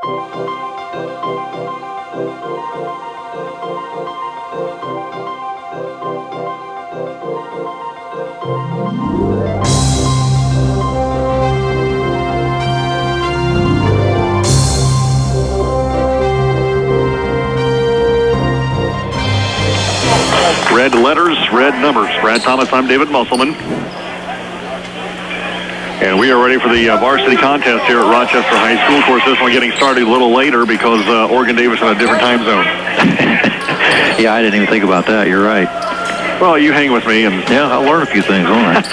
Red letters, red numbers. Brad Thomas, I'm David Musselman. And we are ready for the varsity contest here at Rochester High School. Of course, this one getting started a little later because Oregon Davis in a different time zone. Yeah, I didn't even think about that. You're right. Well, you hang with me. And yeah, I'll learn a few things, won't I?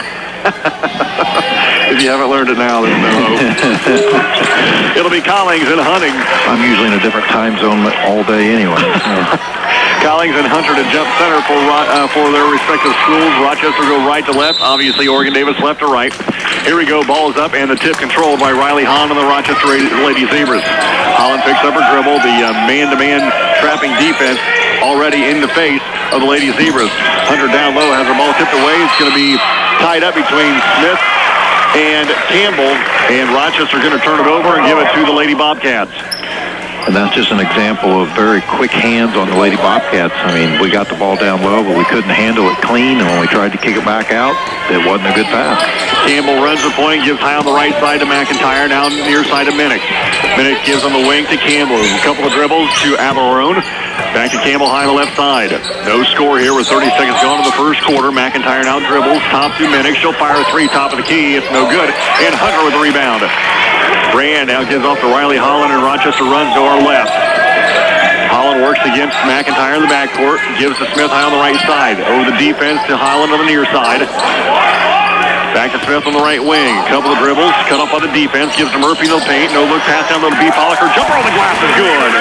If you haven't learned it now, there's no hope. It'll be Collings and Hunting. I'm usually in a different time zone all day anyway. Collings and Hunter to jump center for their respective schools. Rochester go right to left. Obviously, Oregon Davis left to right. Here we go. Ball is up, and the tip controlled by Riley Hahn on the Rochester Lady Zebras. Holland picks up her dribble. The man-to-man trapping defense already in the face of the Lady Zebras. Hunter down low has her ball tipped away. It's going to be tied up between Smith and Campbell, and Rochester going to turn it over and give it to the Lady Bobcats. And that's just an example of very quick hands on the Lady Bobcats. I mean, we got the ball down low, but we couldn't handle it clean, and when we tried to kick it back out, it wasn't a good pass. Campbell runs the point, gives high on the right side to McIntyre, now near side to Minnick. Minnick gives on the wing to Campbell. A couple of dribbles to Aberone. Back to Campbell high on the left side. No score here with 30 seconds gone in the first quarter. McIntyre now dribbles, top to Minnick. She'll fire a three, top of the key. It's no good. And Hunter with the rebound. Brand now gives off to Riley Holland, and Rochester runs to our left. Holland works against McIntyre in the backcourt, gives to Smith high on the right side. Over the defense to Holland on the near side. Back to Smith on the right wing. Couple of dribbles, cut off by the defense, gives to Murphy in the paint. No look pass down to B. Pollocker. Jumper on the glass is good.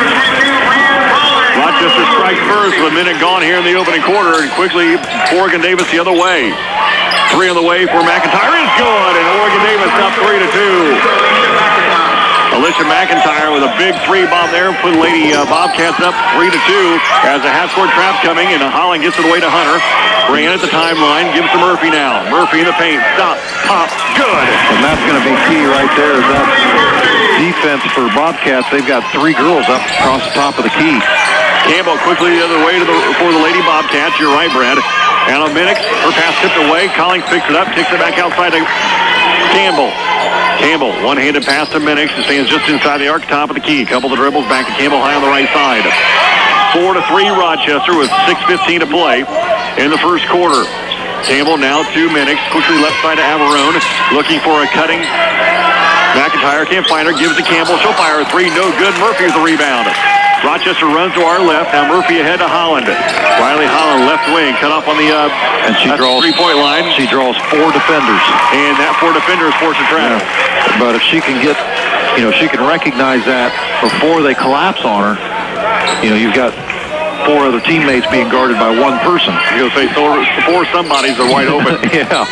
Rochester strikes first with a minute gone here in the opening quarter, and quickly Oregon Davis the other way. Three on the way for McIntyre is good, and Oregon Davis up 3-2. Alicia McIntyre with a big three bomb there, put Lady Bobcats up 3-2 as a half-court trap coming, and Holland gets it away to Hunter. Brand at the timeline, gives to Murphy now. Murphy in the paint, stop, pop, good. And that's going to be key right there. Is that defense for Bobcats? They've got three girls up across the top of the key. Campbell quickly the other way for the Lady Bobcats. You're right, Brad. Anna Minnick, her pass tipped away. Collins picks it up, kicks it back outside to Campbell. Campbell, one-handed pass to Minnick. She stands just inside the arc, top of the key. Couple of dribbles back to Campbell high on the right side. 4-3 Rochester with 6:15 to play in the first quarter. Campbell now to Minnick, quickly left side to Aberone, looking for a cutting. McIntyre can't find her, gives to Campbell. She'll fire a three, no good. Murphy with the rebound. Rochester runs to our left. Now Murphy ahead to Holland. Riley Holland, left wing, cut off on the and she draws three-point line. She draws four defenders. And that four defenders force a trap. Yeah. But if she can get, she can recognize that before they collapse on her, you've got four other teammates being guarded by one person. You're going to say four somebodies are wide open. Yeah.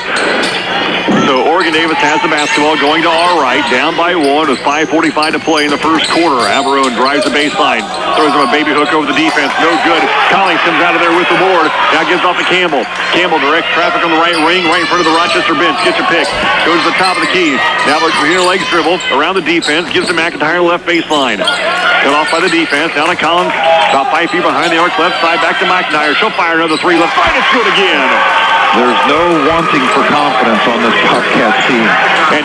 So Oregon Davis has the basketball going to our right, down by one with 5:45 to play in the first quarter. Aberone drives the baseline, throws him a baby hook over the defense, no good. Collins comes out of there with the board, now gives off to Campbell. Campbell directs traffic on the right wing, right in front of the Rochester bench, gets a pick, goes to the top of the key. Now between her legs dribble, around the defense, gives to McIntyre left baseline. Cut off by the defense, down to Collins, about 5 feet behind the arc, left side, back to McIntyre. She'll fire another three, left side, it's good again. There's no wanting for confidence on this Bobcats team. And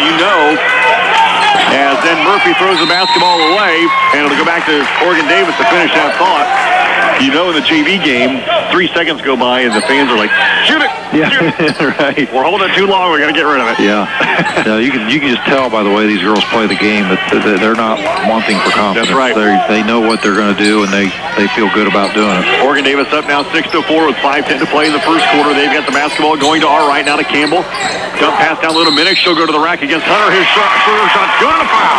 as then Murphy throws the basketball away, and it'll go back to Oregon Davis to finish that thought. In the JV game, 3 seconds go by, and the fans are like, shoot it! Yeah, shoot it. Right. We're holding it too long, we got to get rid of it. Yeah. No, you can just tell by the way these girls play the game that they're not wanting for confidence. That's right. They know what they're going to do, and they feel good about doing it. Oregon Davis up now 6-4 with 5:10 to play in the first quarter. They've got the basketball going to our right now to Campbell. Dump pass down low to Minnick. She'll go to the rack against Hunter. His shot's good and a foul.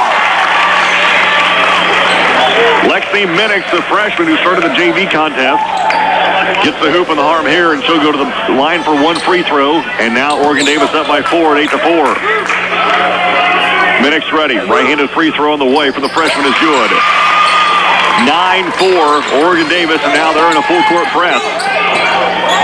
Lexi Minnick, the freshman who started the JV contest, gets the hoop in the arm here, and she'll go to the line for one free throw. And now Oregon Davis up by 4 at 8-4. Minnick's ready. Right-handed free throw on the way for the freshman is good. 9-4, Oregon Davis, and now they're in a full-court press. Holland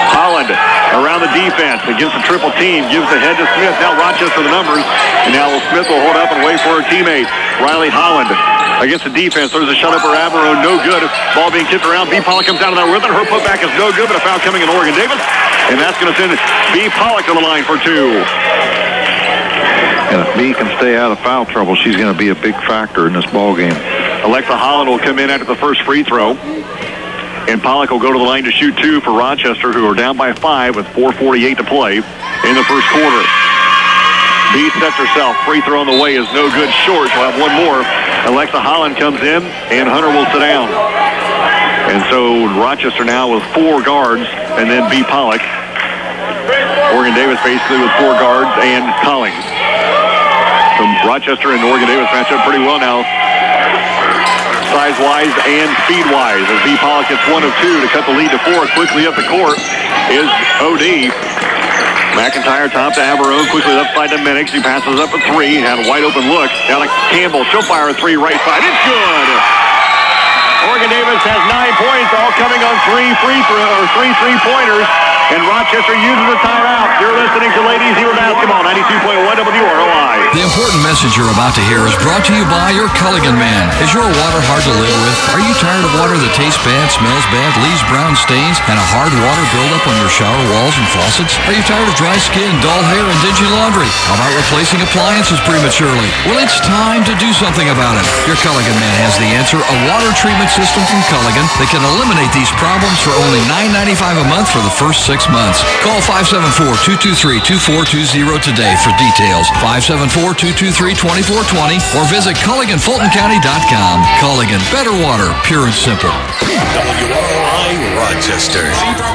Holland around the defense against the triple team. Gives the head to Smith. Now Rochester the numbers. And now Smith will hold up and wait for her teammate. Riley Holland against the defense. There's a shot up for Averone. No good. Ball being kicked around. B. Pollock comes out of there with it. Her putback is no good, but a foul coming in Oregon Davis. And that's going to send B. Pollock to the line for 2. And if B can stay out of foul trouble, she's going to be a big factor in this ball game. Alexa Holland will come in after the first free throw. And Pollock will go to the line to shoot 2 for Rochester, who are down by 5 with 4:48 to play in the first quarter. B sets herself. Free throw on the way is no good, short. She'll have one more. Alexa Holland comes in, and Hunter will sit down. And so Rochester now with 4 guards, and then B. Pollock. Oregon Davis basically with 4 guards and Collings. So Rochester and Oregon Davis match up pretty well now, size-wise and speed-wise, as B. Pollock gets 1 of 2 to cut the lead to 4. Quickly up the court is O.D. McIntyre top to Averone, quickly left side to Minix. He passes up a 3, had a wide open look. Down to Campbell, she'll fire a 3 right side. It's good! Oregon Davis has 9 points, all coming on 3 3-pointers. And Rochester uses a timeout. You're listening to Ladies Hero Basketball, 92.1 WROI. The important message you're about to hear is brought to you by your Culligan Man. Is your water hard to live with? Are you tired of water that tastes bad, smells bad, leaves brown stains, and a hard water buildup on your shower walls and faucets? Are you tired of dry skin, dull hair, and dingy laundry? How about replacing appliances prematurely? Well, it's time to do something about it. Your Culligan Man has the answer, a water treatment system from Culligan that can eliminate these problems for only $9.95 a month for the first 6 months. Call 574-223-2420 today for details. 574-223-2420 or visit CulliganFultonCounty.com. Culligan, better water, pure and simple. WROI Rochester.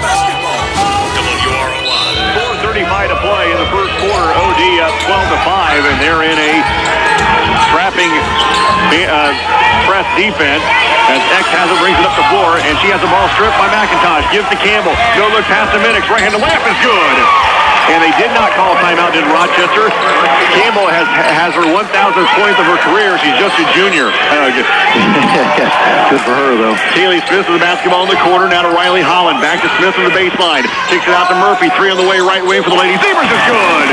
WROI. 4:35 to play in the first quarter. OD up 12-5, and they're in a trapping press defense as Eckhazen brings it up the floor, and she has the ball stripped by McIntosh. Gives to Campbell. No look pass to Minix. Right-handed layup is good. And they did not call a timeout in Rochester. Campbell has her 1,000th point of her career. She's just a junior. Good for her, though. Kaylee Smith with the basketball in the corner. Now to Riley Holland. Back to Smith on the baseline. Kicks it out to Murphy. 3 on the way, right wing for the Lady Zebras is good.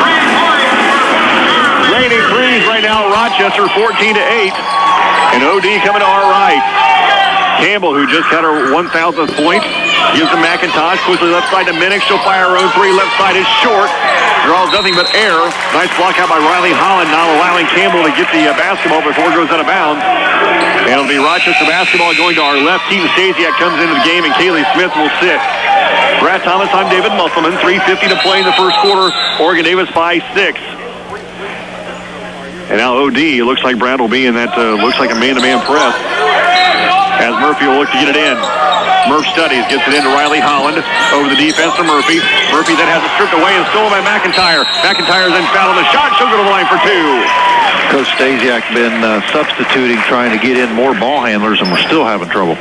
Raining threes right now. Rochester 14-8. And OD coming to our right. Campbell, who just had her 1,000th point, gives to McIntosh. Quickly left side to Minix. She'll fire her own 3. Left side is short. Draws nothing but air. Nice block out by Riley Holland, not allowing Campbell to get the basketball before it goes out of bounds. And it'll be Rochester basketball going to our left. Keaton Stasiak comes into the game, and Kaylee Smith will sit. Brad Thomas, I'm David Musselman. 3:50 to play in the first quarter. Oregon Davis by 6. And now OD, looks like Brad will be in that, looks like a man-to-man press. As Murphy will look to get it in. Murph studies, gets it into Riley Holland. Over the defense to Murphy. Murphy then has it stripped away and stolen by McIntyre. McIntyre then fouled on the shot. She'll go to the line for 2. Coach Stasiak been substituting, trying to get in more ball handlers, and we're still having trouble.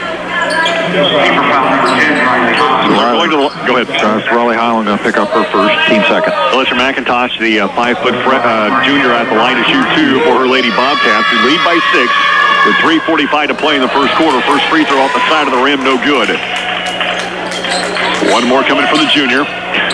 Go ahead. Riley Holland going to pick up her first, team second. Alicia McIntosh, the 5-foot junior at the line to shoot 2 for her Lady Bobcats, who lead by 6 with 3:45 to play in the first quarter. First free throw off the side of the rim, no good. One more coming for the junior.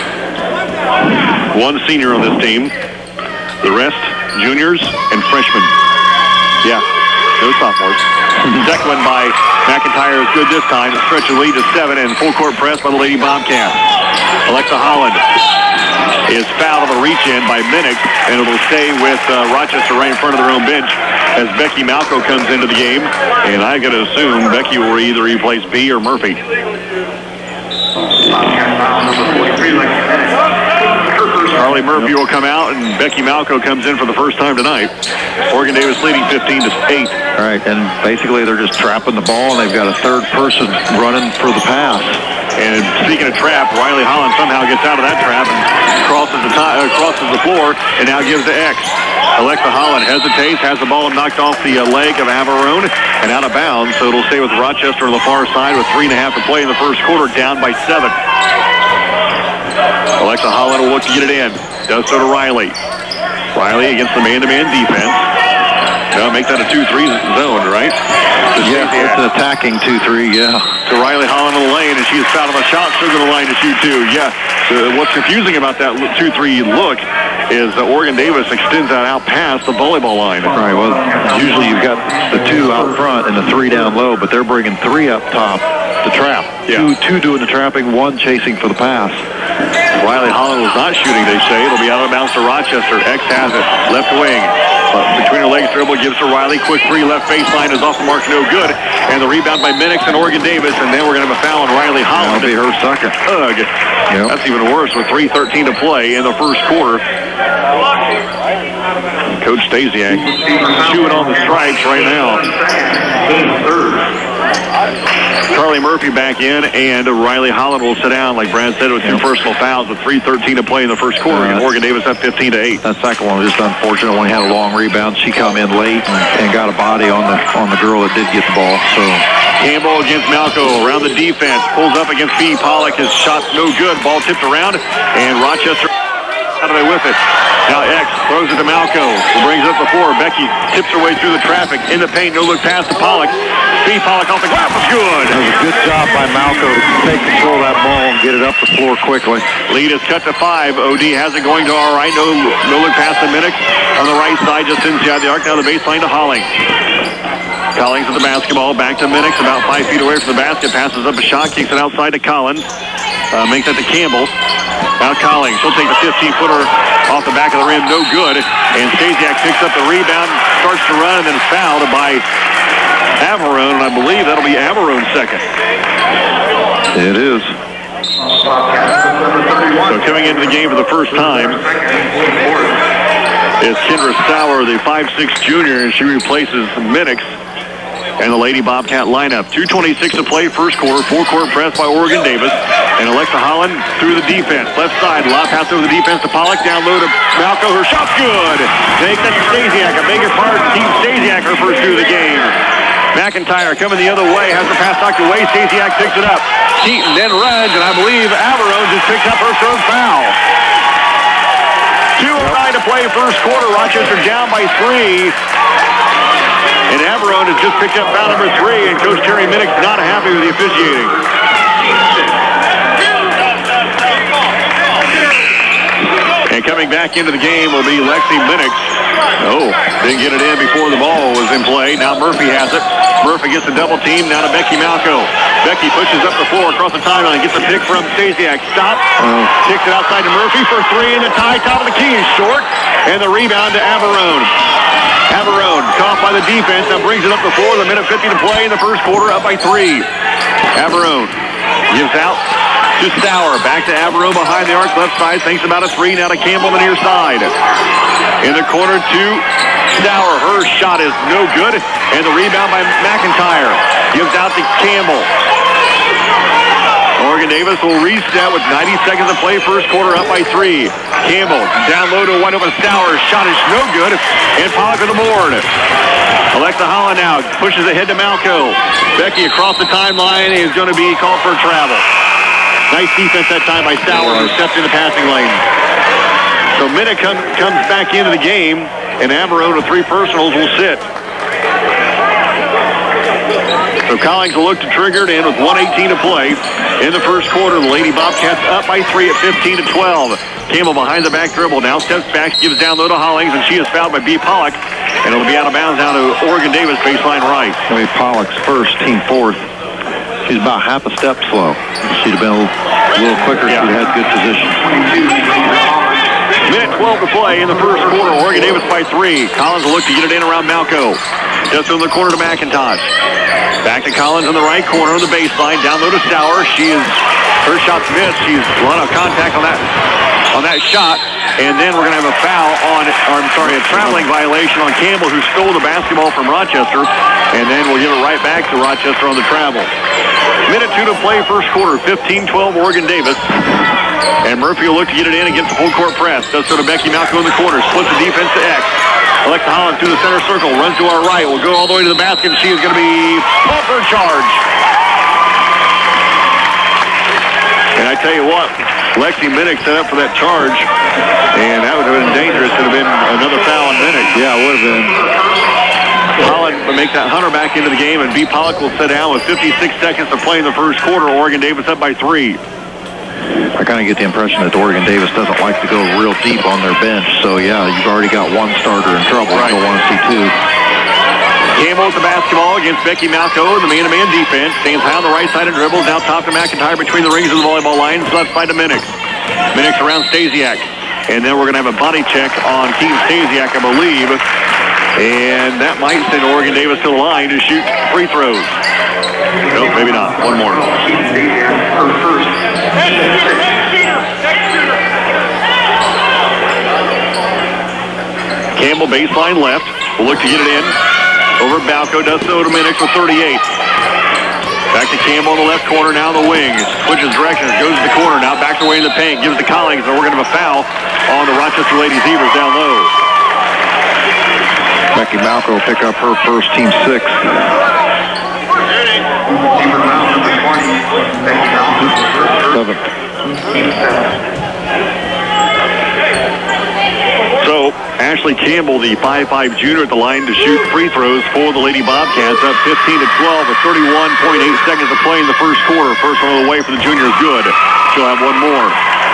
One senior on this team. The rest, juniors and freshmen. Yeah, no sophomores. Second one by McIntyre is good this time. The stretch of lead to 7 and full court press by the Lady Bobcats. Alexa Holland is fouled on the reach-in by Minix, and it'll stay with Rochester right in front of their own bench as Becky Malco comes into the game. And I got to assume Becky will either replace B or Murphy. Carly Murphy will come out, and Becky Malco comes in for the first time tonight. Oregon Davis leading 15-8. All right, and basically they're just trapping the ball, and they've got a third person running for the pass. And speaking of trap, Riley Holland somehow gets out of that trap and crosses the floor, and now gives to X. Alexa Holland hesitates, has the ball knocked off the leg of Averone and out of bounds, so it'll stay with Rochester on the far side with 3.5 to play in the first quarter, down by 7. Alexa Holland will look to get it in. Does so to Riley. Riley against the man-to-man defense. Make that a 2-3 zone, right? Yeah, it's an attacking 2-3, yeah. To Riley Holland in the lane, and she's fouled on the shot. She's in the line to shoot 2. Yeah. What's confusing about that 2-3 look is that Oregon Davis extends that out past the volleyball line. Right, well, usually you've got the 2 out front and the 3 down low, but they're bringing 3 up top to trap. Yeah. Two doing the trapping, 1 chasing for the pass. Riley Holland was not shooting, they say. It'll be out of bounds to Rochester. X has it. Left wing. Between her legs dribble, gives to Riley. Quick 3, left baseline is off the mark, no good. And the rebound by Minix and Oregon Davis. And then we're going to have a foul on Riley Holland. That'll be her second. Ugh. Yep. That's even worse with 3:13 to play in the first quarter. Coach Stasiak chewing on the stripes right now. Charlie Murphy back in, and Riley Holland will sit down, like Brad said, with 2 personal fouls with 3:13 to play in the first quarter. And Oregon Davis up 15-8. That second one was just unfortunate when he had a long rebound. She come in late and got a body on the girl that did get the ball. So Campbell against Malco around the defense, pulls up against B. Pollock. His shot's no good. Ball tipped around, and Rochester out of there with it. Now X throws it to Malco. Brings it up the floor. Becky tips her way through the traffic. In the paint, no look pass to Pollock. B. Pollock off the glass was good. That was a good job by Malco to take control of that ball and get it up the floor quickly. Lead is cut to 5. OD has it going to our right. No look pass to Minix on the right side, just inside the arc. Now the baseline to Holling. Collins at the basketball. Back to Minix, about 5 feet away from the basket. Passes up a shot, kicks it outside to Collins. Makes that to Campbell. Now Collins, she'll take the 15-footer off the back of the rim, no good. And Stasiak picks up the rebound, starts to run, and then is fouled by Averone, and I believe that'll be Averone's second. It is. So coming into the game for the first time is Kendra Sauer, the 5'6" junior, and she replaces Minix and the Lady Bobcat lineup. 2:26 to play, first quarter. 4-court press by Oregon Davis. And Alexa Holland through the defense. Left side, lob pass over the defense to Pollock. Down low to Malco. Her shot's good. Take that to Stasiak. I beg your pardon. Team Stasiak, her first through the game. McIntyre coming the other way. Has the pass knocked away. Stasiak picks it up. Keaton then runs, and I believe Averone just picked up her third foul. 2:09 to play, first quarter. Rochester down by 3. And Averone has just picked up foul number 3, and Coach Terry Minix not happy with the officiating. And coming back into the game will be Lexi Minix. Oh, didn't get it in before the ball was in play. Now Murphy has it. Murphy gets a double team. Now to Becky Malco. Becky pushes up the floor across the timeline. Gets a pick from Stasiak. Stop. Kicks it outside to Murphy for 3 in the tie. Top of the key is short. And the rebound to Averone. Averone caught by the defense. Now brings it up the floor. The minute 50 to play in the first quarter. Up by 3. Averone gives out to Sauer. Back to Averone behind the arc. Left side. Thinks about a 3. Now to Campbell on the near side. In the corner to Sauer. Her shot is no good. And the rebound by McIntyre. Gives out to Campbell. Oregon Davis will reset with 90 seconds to play. First quarter up by 3. Campbell down low to a wide open Sauer. Shot is no good. And Pollock on the board. Alexa Holland now pushes ahead to Malco. Becky across the timeline is going to be called for travel. Nice defense that time by Sauer, who stepped in the passing lane. So Minix comes back into the game, and Averone with 3 personals will sit. So Collins will look to trigger it in with 1:18 to play in the first quarter. The Lady Bobcats up by 3 at 15-12. Campbell behind the back dribble. Now steps back, gives down low to Hollings, and she is fouled by B. Pollock. And it'll be out of bounds down to Oregon Davis, baseline right. I mean, Pollock's first, team fourth. She's about half a step slow. She'd have been a little quicker if she'd had good position. Minute 12 to play in the first quarter. Oregon Davis by 3. Collins will look to get it in around Malco. Just in the corner to McIntosh. Back to Collins in the right corner on the baseline. Down low to Sauer. Her shot's missed. She's a lot of contact on that shot. And then we're going to have a foul a traveling violation on Campbell, who stole the basketball from Rochester. And then we'll give it right back to Rochester on the travel. Minute 2 to play, first quarter. 15-12 Oregon Davis. And Murphy will look to get it in against the full court press. Does so to Becky Malco in the corner. Splits the defense to X. Alexa Holland through the center circle. Runs to our right. Will go all the way to the basket. She is going to be pulled for a charge. And I tell you what, Lexi Minix set up for that charge. And that would have been dangerous. It would have been another foul on Minix. Yeah, it would have been. make that Hunter back into the game, and B. Pollock will sit down with 56 seconds to play in the first quarter. Oregon Davis up by 3. I kind of get the impression that Oregon Davis doesn't like to go real deep on their bench. So, yeah, you've already got one starter in trouble. Right. You don't want to see two. Campbell with the basketball against Becky Malco in the man-to-man defense. Stands high on the right side and dribbles. Now top to McIntyre between the rings of the volleyball lines. Left side to Minix. Minix around Stasiak. And then we're going to have a body check on Keith Stasiak, I believe. And that might send Oregon Davis to the line to shoot free throws. Nope, maybe not. One more. Campbell baseline left. Will look to get it in. Over Balco, does so to Minix with 38. Back to Campbell in the left corner, now in the wing. Switches directions, goes to the corner, now back away in the paint. Gives to Collins, and we're going to have a foul on the Rochester Lady Zebras down low. Becky Malco will pick up her first team 6. Seventh. So, Ashley Campbell, the 5'5 junior at the line to shoot free throws for the Lady Bobcats, up 15-12 with 31.8 seconds to play in the first quarter. First one of the way for the junior is good. She'll have one more.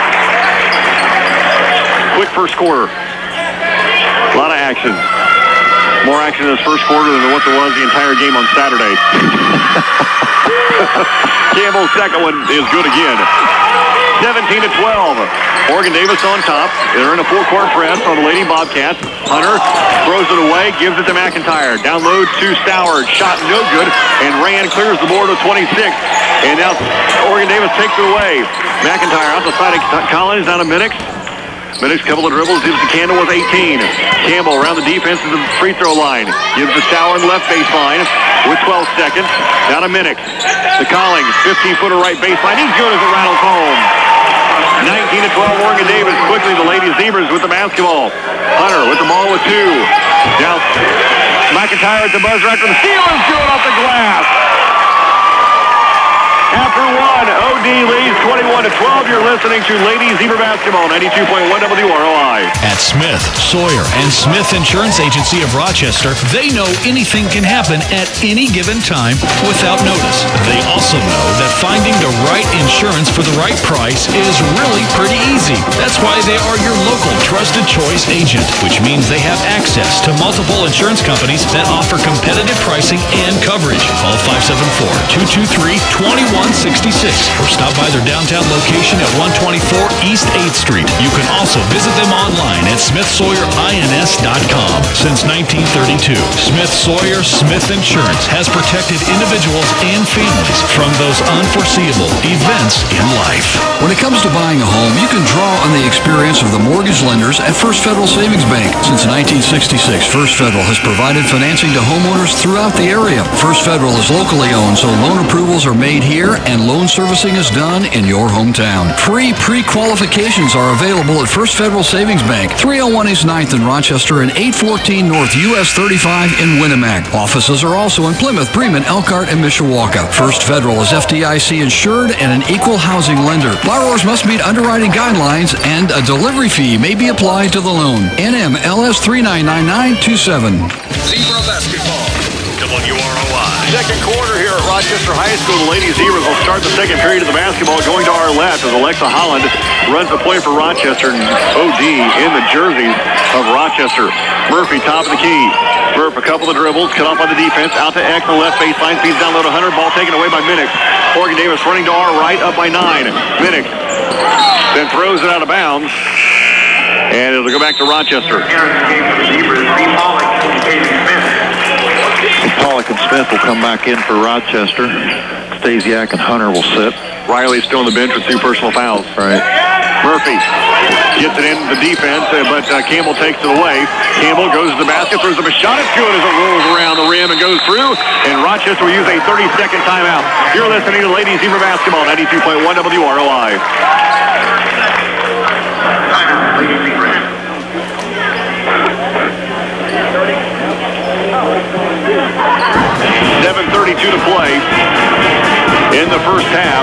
Quick first quarter. A lot of action. More action in this first quarter than what there was the entire game on Saturday. Campbell's second one is good again. 17-12. Oregon Davis on top. They're in a full-court press on the Lady Bobcats. Hunter throws it away, gives it to McIntyre. Down low to Stoward. Shot no good, and Rand clears the board with 26. And now Oregon Davis takes it away. McIntyre out the side of Collins, down to Minix. Minix, couple of dribbles, gives to Campbell with 18. Campbell around the defense of the free throw line. Gives to Stoward left baseline with 12 seconds. Down to Minix. To Collins, 15-footer right baseline. He's good as it rattles home. 19-12 Oregon Davis. Quickly the Lady Zebras with the basketball. Hunter with the ball with 2. Now McIntyre at the buzzer after the steal is good off the glass. After one, OD leads 21-12. You're listening to Lady Zebra Basketball, 92.1 WROI. At Smith, Sawyer, and Smith Insurance Agency of Rochester, they know anything can happen at any given time without notice. They also know that finding the right insurance for the right price is really pretty easy. That's why they are your local trusted choice agent, which means they have access to multiple insurance companies that offer competitive pricing and coverage. Call 574-223-2166 or stop by their downtown location at 124 East 8th Street. You can also visit them online at smithsawyerins.com. Since 1932, Smith Sawyer Smith Insurance has protected individuals and families from those unforeseeable events in life. When it comes to buying a home, you can draw on the experience of the mortgage lenders at First Federal Savings Bank. Since 1966, First Federal has provided financing to homeowners throughout the area. First Federal is locally owned, so loan approvals are made here and loan servicing is done in your hometown. Free pre-qualifications are available at First Federal Savings Bank, 301 East 9th in Rochester and 814 North US 35 in Winnemac. Offices are also in Plymouth, Bremen, Elkhart, and Mishawaka. First Federal is FDIC insured and an equal housing lender. Borrowers must meet underwriting guidelines and a delivery fee may be applied to the loan. NMLS 399927. Zebra Basketball, WROI. Second quarter here at Rochester High School. The Lady Zebras will start the second period of the basketball going to our left as Alexa Holland runs the play for Rochester and OD in the jerseys of Rochester. Murphy top of the key. Murph a couple of dribbles, cut off by the defense, out to X on the left baseline, feeds down low to Hunter, ball taken away by Minix. Oregon Davis running to our right, up by 9. Minix then throws it out of bounds, and it'll go back to Rochester. Pollock and Smith will come back in for Rochester. Stasiak and Hunter will sit. Riley's still on the bench with 2 personal fouls. Right. Murphy gets it in the defense, but Campbell takes it away. Campbell goes to the basket, throws up a shot. It's good as it rolls around the rim and goes through. And Rochester will use a 30-second timeout. You're listening to Lady Zebra Basketball, 92.1 WROI. 7:32 to play in the first half.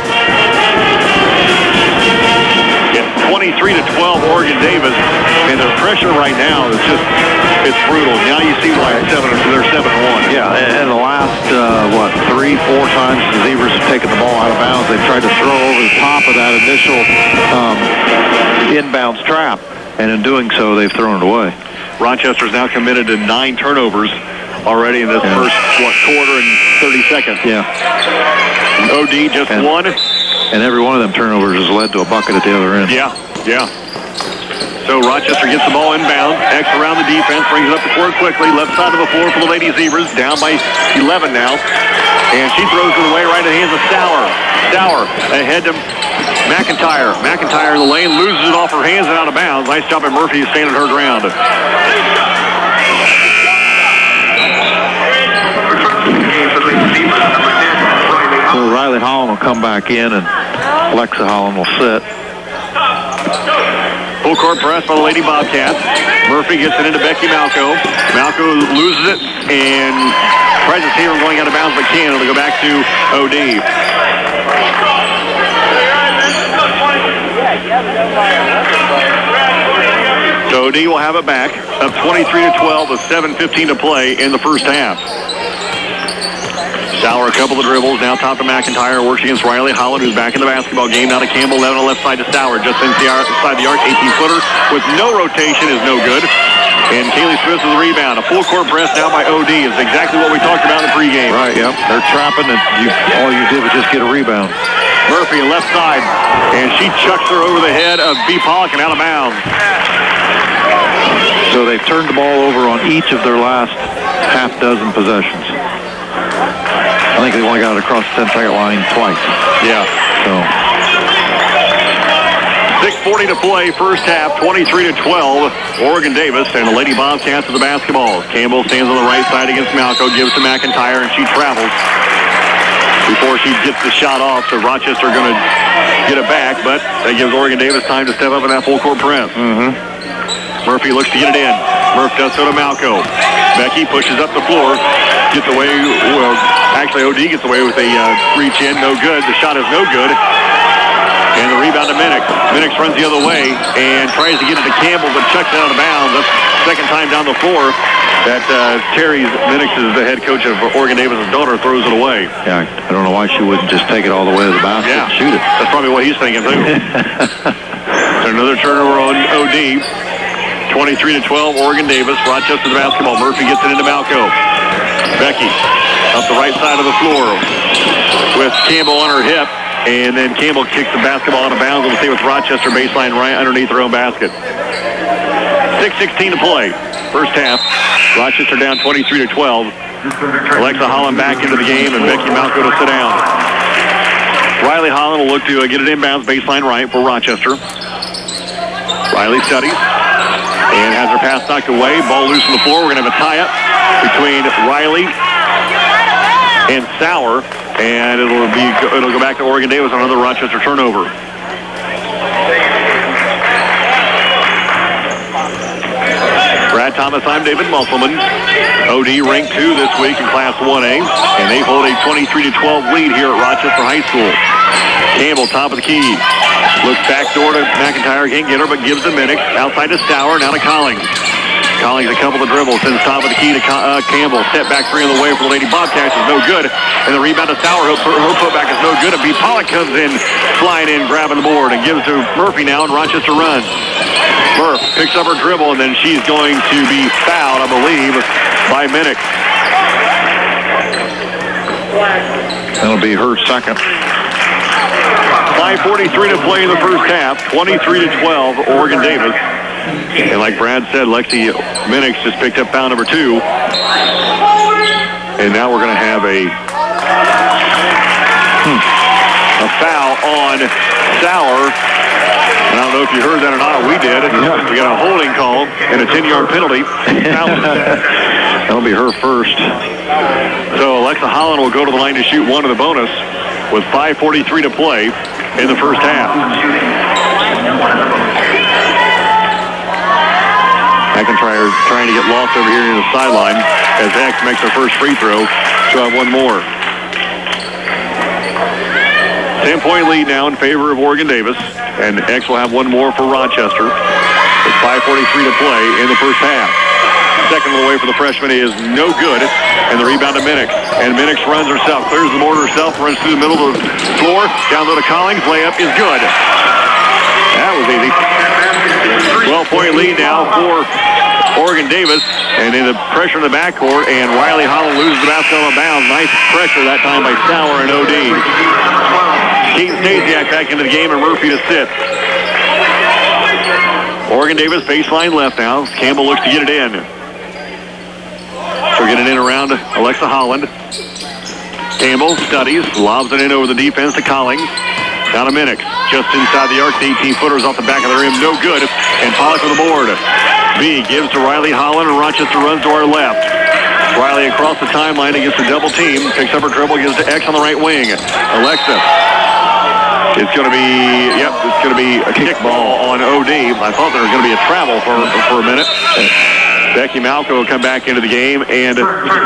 It's 23-12 Oregon Davis, and their pressure right now is just, it's brutal. Now you see why they're 7-1. Yeah, and the last, 3-4 times the Zebras have taken the ball out of bounds, they've tried to throw over the top of that initial inbounds trap, and in doing so, they've thrown it away. Rochester's now committed to 9 turnovers already in this first, quarter and 30 seconds. Yeah. OD just one. And every one of them turnovers has led to a bucket at the other end. Yeah. So Rochester gets the ball inbound. X around the defense, brings it up the court quickly. Left side of the floor for the Lady Zebras. Down by 11 now. And she throws it away right in the hands of Sauer. Sauer ahead to McIntyre. McIntyre in the lane, loses it off her hands and out of bounds. Nice job by Murphy standing her ground. So Riley Holland will come back in and Alexa Holland will sit. Full court press by the Lady Bobcats. Murphy gets it into Becky Malco. Malco loses it and tries to see her going out of bounds, but can't. It'll go back to OD. So OD will have it back. Up 23-12 with 7:15 to play in the first half. Sauer, a couple of dribbles, now top to McIntyre, works against Riley Holland, who's back in the basketball game. Now to Campbell, 11 on the left side to Sauer, just inside the arc, 18-footer with no rotation is no good. And Kaylee Smith with the rebound. A full court press now by OD is exactly what we talked about in the pregame. Right, yep. They're trapping, and all you did was just get a rebound. Murphy, left side, and she chucks her over the head of B. Pollock and out of bounds. So they've turned the ball over on each of their last half dozen possessions. I think they only got it across the 10-second line twice. Yeah. So 6:40 to play, first half, 23-12. Oregon Davis and the Lady Bobcats with the basketball. Campbell stands on the right side against Malco, gives to McIntyre, and she travels before she gets the shot off. So Rochester going to get it back, but that gives Oregon Davis time to step up in that full court press. Murphy looks to get it in. Murph does so to Malco. Becky pushes up the floor, gets away. Well, actually, OD gets away with a reach in. No good. The shot is no good. And the rebound to Minix. Minix runs the other way and tries to get it to Campbell, but chucks it out of bounds. That's the second time down the floor that Terry Minix, is the head coach of Oregon Davis' daughter, throws it away. Yeah, I don't know why she wouldn't just take it all the way to the basket and shoot it. That's probably what he's thinking, too. So another turnover on OD. 23-12, Oregon Davis. Rochester the basketball. Murphy gets it into Malco. Becky up the right side of the floor with Campbell on her hip. And then Campbell kicks the basketball out of bounds. We'll see with Rochester baseline right underneath their own basket. 6:16 to play. First half. Rochester down 23-12. Alexa Holland back into the game, and Becky Malco to sit down. Riley Holland will look to get it inbounds baseline right for Rochester. Riley studies and has her pass knocked away. Ball loose on the floor. We're going to have a tie-up between Riley and Sauer, and it'll go back to Oregon Davis on another Rochester turnover. Brad Thomas, I'm David Musselman. OD ranked 2 this week in Class 1A, and they hold a 23-12 lead here at Rochester High School. Campbell, top of the key. Looks back door to McIntyre. Can't get her, but gives to Minix. Outside to Sauer, now to Collings. Collings a couple of dribbles, sends top of the key to Campbell. Step back 3 on the way for the Lady Bobcats is no good. And the rebound to Sauer. Her putback is no good. And B. Pollock comes in, flying in, grabbing the board, and gives to Murphy now, and Rochester runs. Murph picks up her dribble, and then she's going to be fouled, I believe, by Minix. That'll be her second. 5:43 to play in the first half. 23-12, Oregon Davis. And like Brad said, Lexi Minix just picked up foul number 2. And now we're going to have a foul on Sauer. And I don't know if you heard that or not. We did. Yeah. We got a holding call and a 10-yard penalty. That'll be her first. So Alexa Holland will go to the line to shoot one of the bonus with 5:43 to play in the first half. McIntyre trying to get lost over here near the sideline as X makes her first free throw. She'll have one more. 10-point lead now in favor of Oregon Davis, and X will have one more for Rochester. With 5:43 to play in the first half. Second one away for the freshman is no good. And the rebound to Minix. And Minix runs herself, clears the board herself, runs through the middle of the floor. Down low to Collins. Layup is good. That was easy. 12-point lead now for Oregon Davis. And in the pressure in the backcourt. And Riley Holland loses the basketball on bounds. Nice pressure that time by Sauer and OD. Keaton Stasiak back into the game and Murphy to sit. Oregon Davis baseline left now. Campbell looks to get it in. She'll get it in around Alexa Holland. Campbell studies, lobs it in over the defense to Collins. Down to Minix. Just inside the arc, 18-footers off the back of the rim. No good. And Pollock with the board. B gives to Riley Holland, and Rochester runs to our left. Riley across the timeline against a double team. Picks up her dribble, gives to X on the right wing. Alexa. It's going to be, it's going to be a kickball on OD. I thought there was going to be a travel for a minute. Becky Malco will come back into the game, and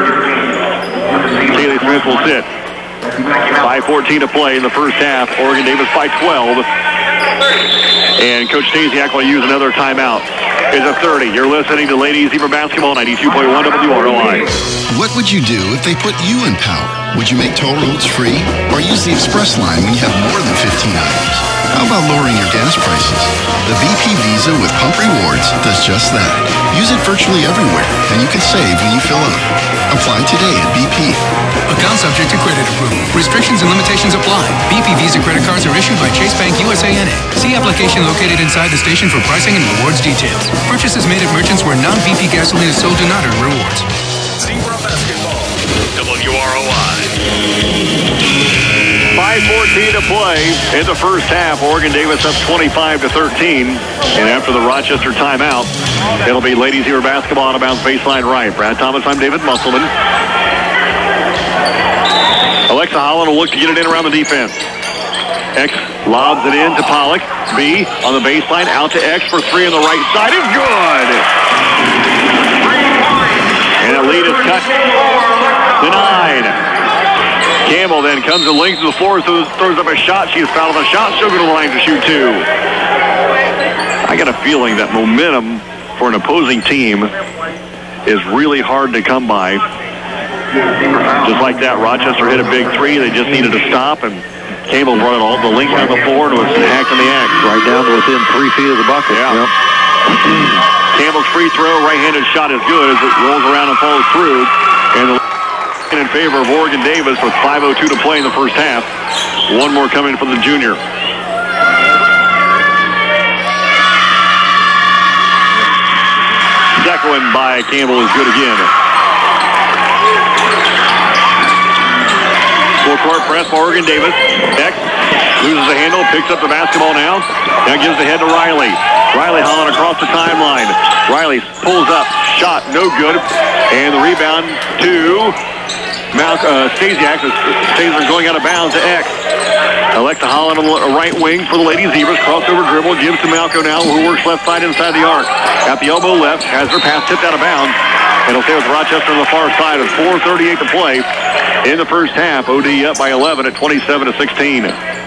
Kaylee Smith will sit. 5:14 to play in the first half. Oregon Davis by 12. And Coach Stasiak will use another timeout. It's a 30. You're listening to Ladies Zebra Basketball, 92.1 WROI. What would you do if they put you in power? Would you make toll roads free? Or use the express line when you have more than 15 items? How about lowering your gas prices? The BP Visa with Pump Rewards does just that. Use it virtually everywhere, and you can save when you fill up. Apply today at BP. Account subject to credit approval. Restrictions and limitations apply. BP Visa credit cards are issued by Chase Bank USA NA. See application located inside the station for pricing and rewards details. Purchases made at merchants where non-BP gasoline is sold do not earn rewards. Zebra Basketball, WROI. 5:14 to play in the first half. Oregon Davis up 25-13. And after the Rochester timeout, it'll be Ladies Zebra Basketball out of bounds baseline right. Brad Thomas, I'm David Musselman. Alexa Holland will look to get it in around the defense. X lobs it in to Pollock. B on the baseline, out to X for three on the right side. It's good! And a lead is cut. Denied. Campbell then comes to length of the floor, throws up a shot. She is fouled on the shot. She'll go to the line to shoot two. I got a feeling that momentum for an opposing team is really hard to come by. Just like that, Rochester hit a big three. They just needed to stop, and Campbell brought it all the length on the floor and was hacked in the act. Right down to within 3 feet of the bucket. Yeah. Yep. Campbell's free throw, right-handed shot is good as it rolls around and falls through. And the in favor of Oregon Davis with 5:02 to play in the first half. One more coming from the junior. Second one by Campbell is good again. Full court press for Oregon Davis. X loses the handle, picks up the basketball now. Now gives the head to Riley. Riley Holland across the timeline. Riley pulls up, shot, no good. And the rebound to Stasiak. Stasiak going out of bounds to X. Alexa Holland on the right wing for the Lady Zebras. Crossover dribble, gives to Malco now, who works left side inside the arc. At the elbow left, has her pass tipped out of bounds. It'll stay with Rochester on the far side with 4:38 to play in the first half. OD up by 11 at 27-16.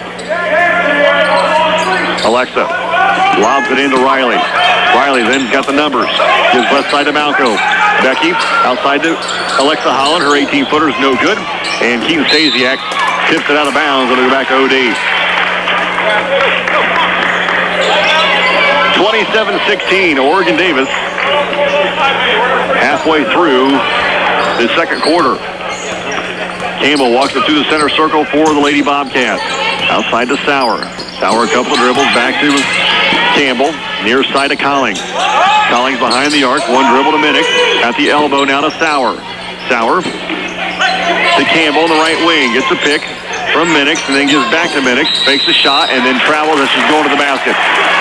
Alexa lobs it into Riley. Riley then's got the numbers. Gives left side to Malco. Becky outside to Alexa Holland. Her 18-footer is no good. And Keaton Stasiak tips it out of bounds. It'll go back to OD. 27-16, Oregon Davis. Halfway through the second quarter. Campbell walks it through the center circle for the Lady Bobcats. Outside to Sauer. Sauer a couple of dribbles back to Campbell. Near side to Collins. Collins behind the arc. One dribble to Minix. At the elbow now to Sauer. Sauer to Campbell on the right wing. Gets a pick from Minix and then gives back to Minix. Fakes a shot and then travels as she's going to the basket.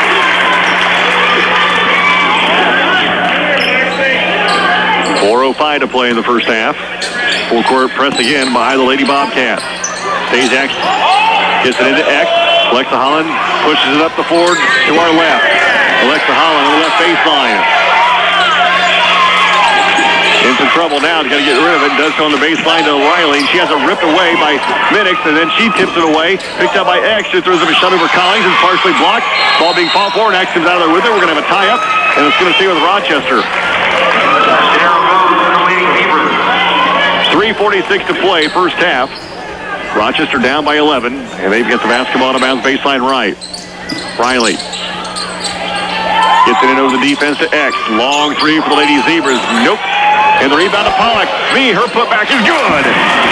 .405 to play in the first half. Full court press again by the Lady Bobcats. Stasiak gets it into X. Alexa Holland pushes it up the floor to our left. Alexa Holland on the left baseline. Into trouble now. He's got to get rid of it. Does so on the baseline to Riley. She has it ripped away by Minix, and then she tips it away. Picked up by X. She throws up a shot over Collins. It's partially blocked. Ball being fought for, and X comes out of there with it. We're going to have a tie-up, and it's going to stay with Rochester. 3:46 to play, first half. Rochester down by 11, and they've got the basketball out of bounds baseline right. Riley gets it in over the defense to X. Long three for the Lady Zebras. Nope. And the rebound to Pollock. Her putback is good.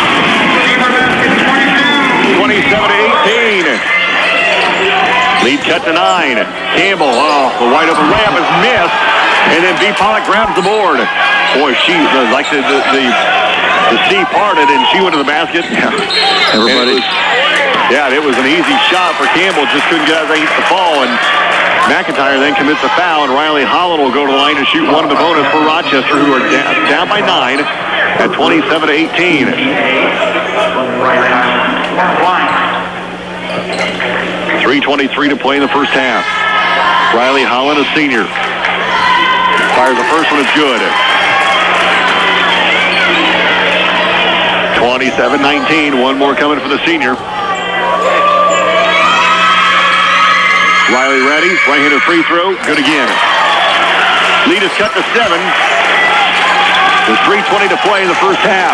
27-18. Lead cut to 9. Campbell, the wide open layup is missed. And then B. Pollock grabs the board. Boy, she like the sea parted, and she went to the basket. Yeah, everybody. It was an easy shot for Campbell. Just couldn't get underneath the fall. And McIntyre then commits a foul, and Riley Holland will go to the line to shoot one of the bonus for Rochester, who are down by 9 at 27-18. 3:23 to play in the first half. Riley Holland, a senior. Fires the first one, it's good. 27-19, one more coming for the senior. Riley ready, right-handed free throw, good again. Lead is cut to 7. There's 3:20 to play in the first half.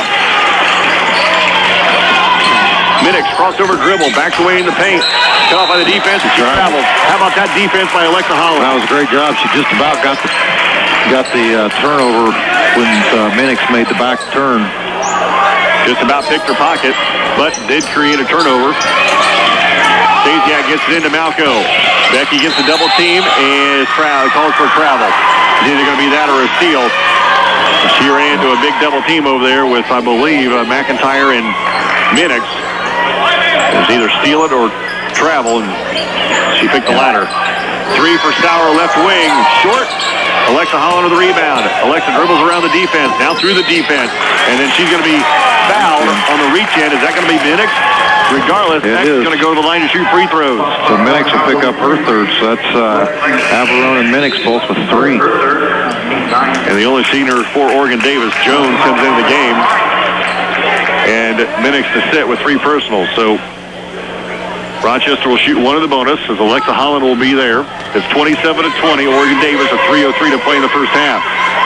Minix crossover dribble, backs away in the paint. Cut off by the defense, and she travels. How about that defense by Alexa Holland? That was a great job. She just about got the turnover when Minix made the back turn. Just about picked her pocket, but did create a turnover. Stasiak gets it into Malco. Becky gets the double team and calls for travel. It's either going to be that or a steal. She ran into a big double team over there with, I believe, McIntyre and Minix. It's either steal it or travel, and she picked the latter. 3 for Sauer, left wing, short. Alexa Holland with the rebound. Alexa dribbles around the defense, now through the defense, and then she's going to be fouled on the reach in. Is that going to be Minix? Regardless, X is going to go to the line to shoot free throws. So Minix will pick up her third, so that's Avalon and Minix both with 3. And the only senior for Oregon Davis, Jones, comes into the game. And Minix to sit with 3 personals. So Rochester will shoot one of the bonus as Alexa Holland will be there. It's 27-20. Oregon Davis at 3:03 to play in the first half.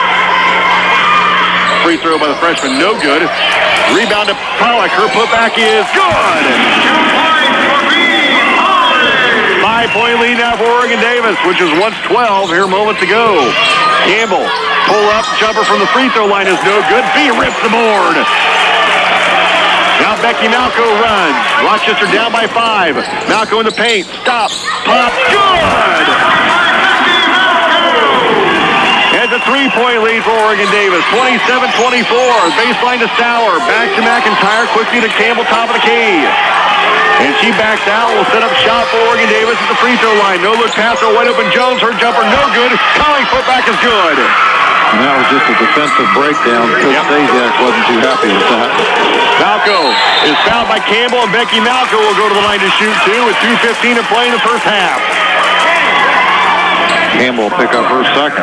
Free throw by the freshman, no good. Rebound to Pollock. Her putback is good. 5-point lead now for Oregon Davis, which is once 12 here moments ago. Campbell, pull up, jumper from the free throw line is no good. B rips the board. Now Becky Malco runs. Rochester down by 5. Malco in the paint. Stop. Pop. Good! Has a 3-point lead for Oregon Davis. 27-24. Baseline to Sauer. Back to McIntyre. Quickly to Campbell, top of the key. And she backs out. Will set up shot for Oregon Davis at the free throw line. No look pass. Wide open Jones. Her jumper no good. Colling putback is good. And that was just a defensive breakdown. Coach Stasiak wasn't too happy with that. Malco is fouled by Campbell, and Becky Malco will go to the line to shoot 2 with 2:15 to play in the first half. Campbell will pick up her second.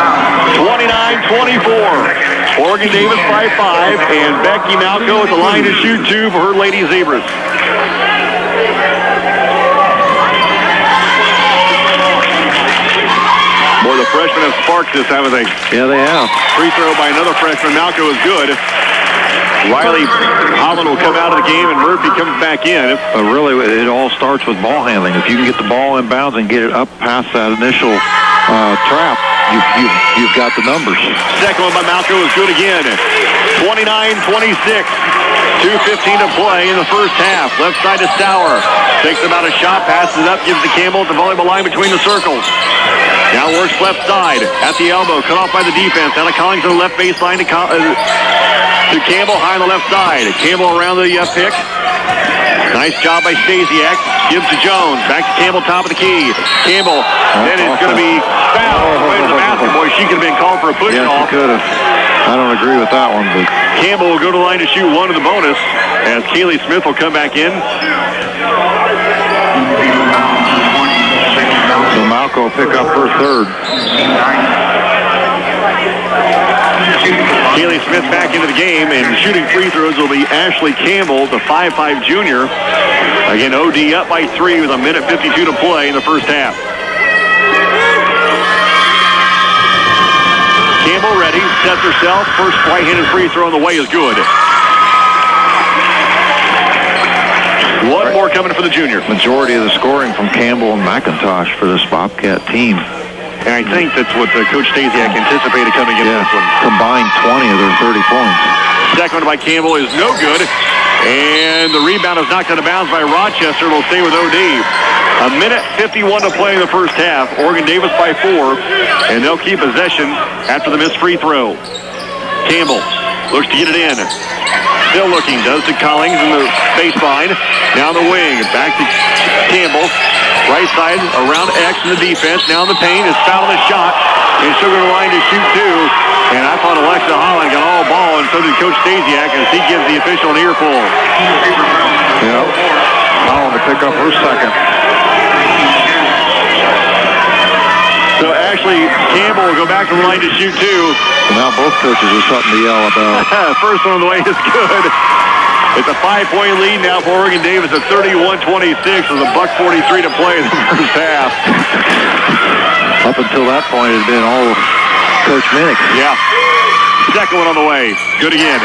29-24. Oregon Davis by 5, and Becky Malco at the line to shoot 2 for her Lady Zebras. Boy, the freshmen have sparked this, haven't they? Yeah, they have. Free throw by another freshman. Malco is good. Riley Holland will come out of the game, and Murphy comes back in. But really, it all starts with ball handling. If you can get the ball in bounds and get it up past that initial trap, you've got the numbers. Second one by Malco is good again. 29-26. 2:15 to play in the first half. Left side to Sauer. Takes about a shot, passes it up, gives to Campbell at the volleyball line between the circles. Now works left side at the elbow, cut off by the defense. Now to Collins on the left baseline to Campbell, high on the left side. Campbell around the pick. Nice job by Stasiak. Gives to Jones. Back to Campbell, top of the key. Campbell, then it's going to be fouled. Right in the basket. Boy, she could have been called for a push-off. Yeah, she could have. I don't agree with that one, but Campbell will go to the line to shoot 1 of the bonus as Kaylee Smith will come back in. So Malco will pick up her third. Kaylee Smith back into the game, and shooting free throws will be Ashley Campbell, the 5'5 junior. Again, OD up by 3 with 1:52 to play in the first half. Campbell ready, sets herself. First right-handed free throw on the way is good. coming for the junior. Majority of the scoring from Campbell and McIntosh for this Bobcat team. And I think that's what Coach Stasiak anticipated coming in this one. Combined 20 of their 30 points. Second one by Campbell is no good. And the rebound is knocked out of bounds by Rochester. It'll stay with OD. A minute 51 to play in the first half. Oregon Davis by 4. And they'll keep possession after the missed free throw. Campbell looks to get it in. Still looking. Does to Collins in the baseline. Down the wing. Back to Campbell. Right side around X in the defense. Now in the paint. Is fouled the shot. And she'll go to the line to shoot two. And I thought Alexa Holland got all ball, and so did Coach Stasiak as he gives the official an earful. Yep. Holland to pick up her second. So actually, Campbell will go back to the line to shoot two. Now both coaches have something to yell about. First one on the way is good. It's a 5-point lead now for Oregon Davis at 31-26 with a $1:43 to play in the first half. Up until that point, it had been all Coach Minnick. Yeah. Second one on the way. Good again.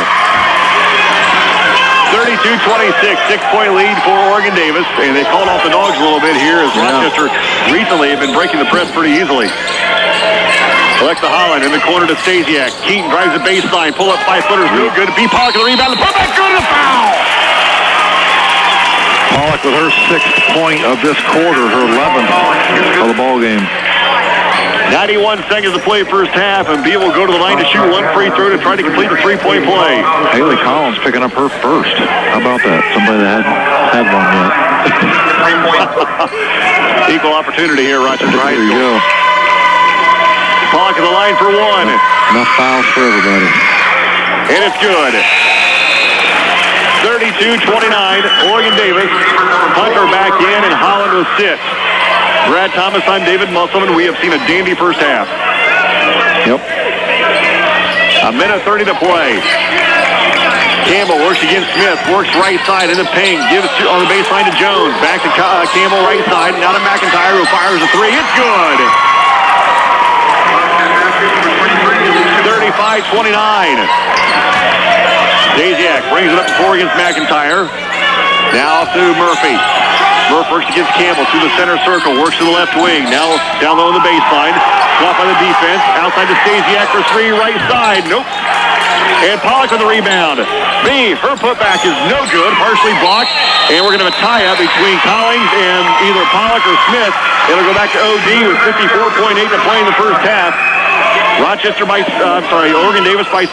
32-26, 6-point lead for Oregon Davis. And they called off the Dogs a little bit here as Rochester recently have been breaking the press pretty easily. Alexa Holland in the corner to Stasiak. Keaton drives the baseline. Pull up 5-footers. No good. B. Pollock on the rebound. The putback good. A foul. Pollock with her 6th point of this quarter, her 11th of the ball game. 91 seconds to play first half, and B will go to the line to shoot one free throw to try to complete the 3-point play. Haley Collins picking up her first. How about that? Somebody that hadn't had one yet. Equal opportunity here, Rochester High School. There you go. Pollock at the line for one. Enough fouls for everybody. And it's good. 32-29, Oregon Davis. Hunter back in, and Holland will sit. Brad Thomas, I'm David Musselman. We have seen a dandy first half. Yep. A minute 30 to play. Campbell works against Smith. Works right side in the paint. Gives on the baseline to Jones. Back to Campbell right side. Now to McIntyre who fires a three. It's good. 35-29. Stasiak brings it up to 4 against McIntyre. Now to Murphy. Murphy works against Campbell through the center circle. Works to the left wing. Now down low on the baseline. Caught by the defense. Outside to Stasiak for 3. Right side. Nope. And Pollock on the rebound. B, her putback is no good. Partially blocked. And we're going to have a tie-up between Collins and either Pollock or Smith. It'll go back to OD with 54.8 to play in the first half. Rochester by, Oregon Davis by 6.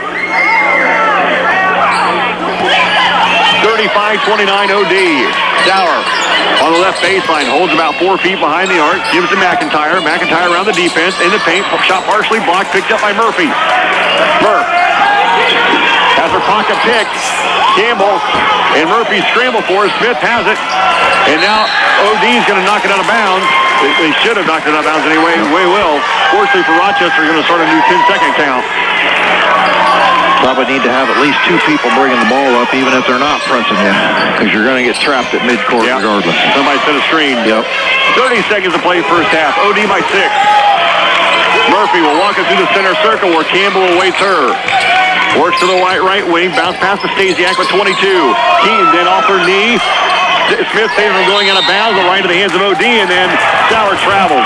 35-29 OD. Sauer on the left baseline. Holds about 4 feet behind the arc. Gives to McIntyre. McIntyre around the defense. In the paint. Shot partially blocked. Picked up by Murphy. Murph has her pocket picked. Campbell and Murphy scramble for it. Smith has it. And now OD's going to knock it out of bounds. They should have knocked it out of bounds anyway. Way will. Fortunately for Rochester, going to start a new 10-second count. Probably need to have at least 2 people bringing the ball up, even if they're not pressing you, because you're going to get trapped at midcourt regardless. Somebody set a screen. Yep. 30 seconds to play first half. OD by 6. Murphy will walk it through the center circle where Campbell awaits her. Works to the right wing. Bounce past the Stasiak with 22. Keaton then off her knee. Smith saves from going out of bounds. Right into the hands of OD, and then Sauer travels.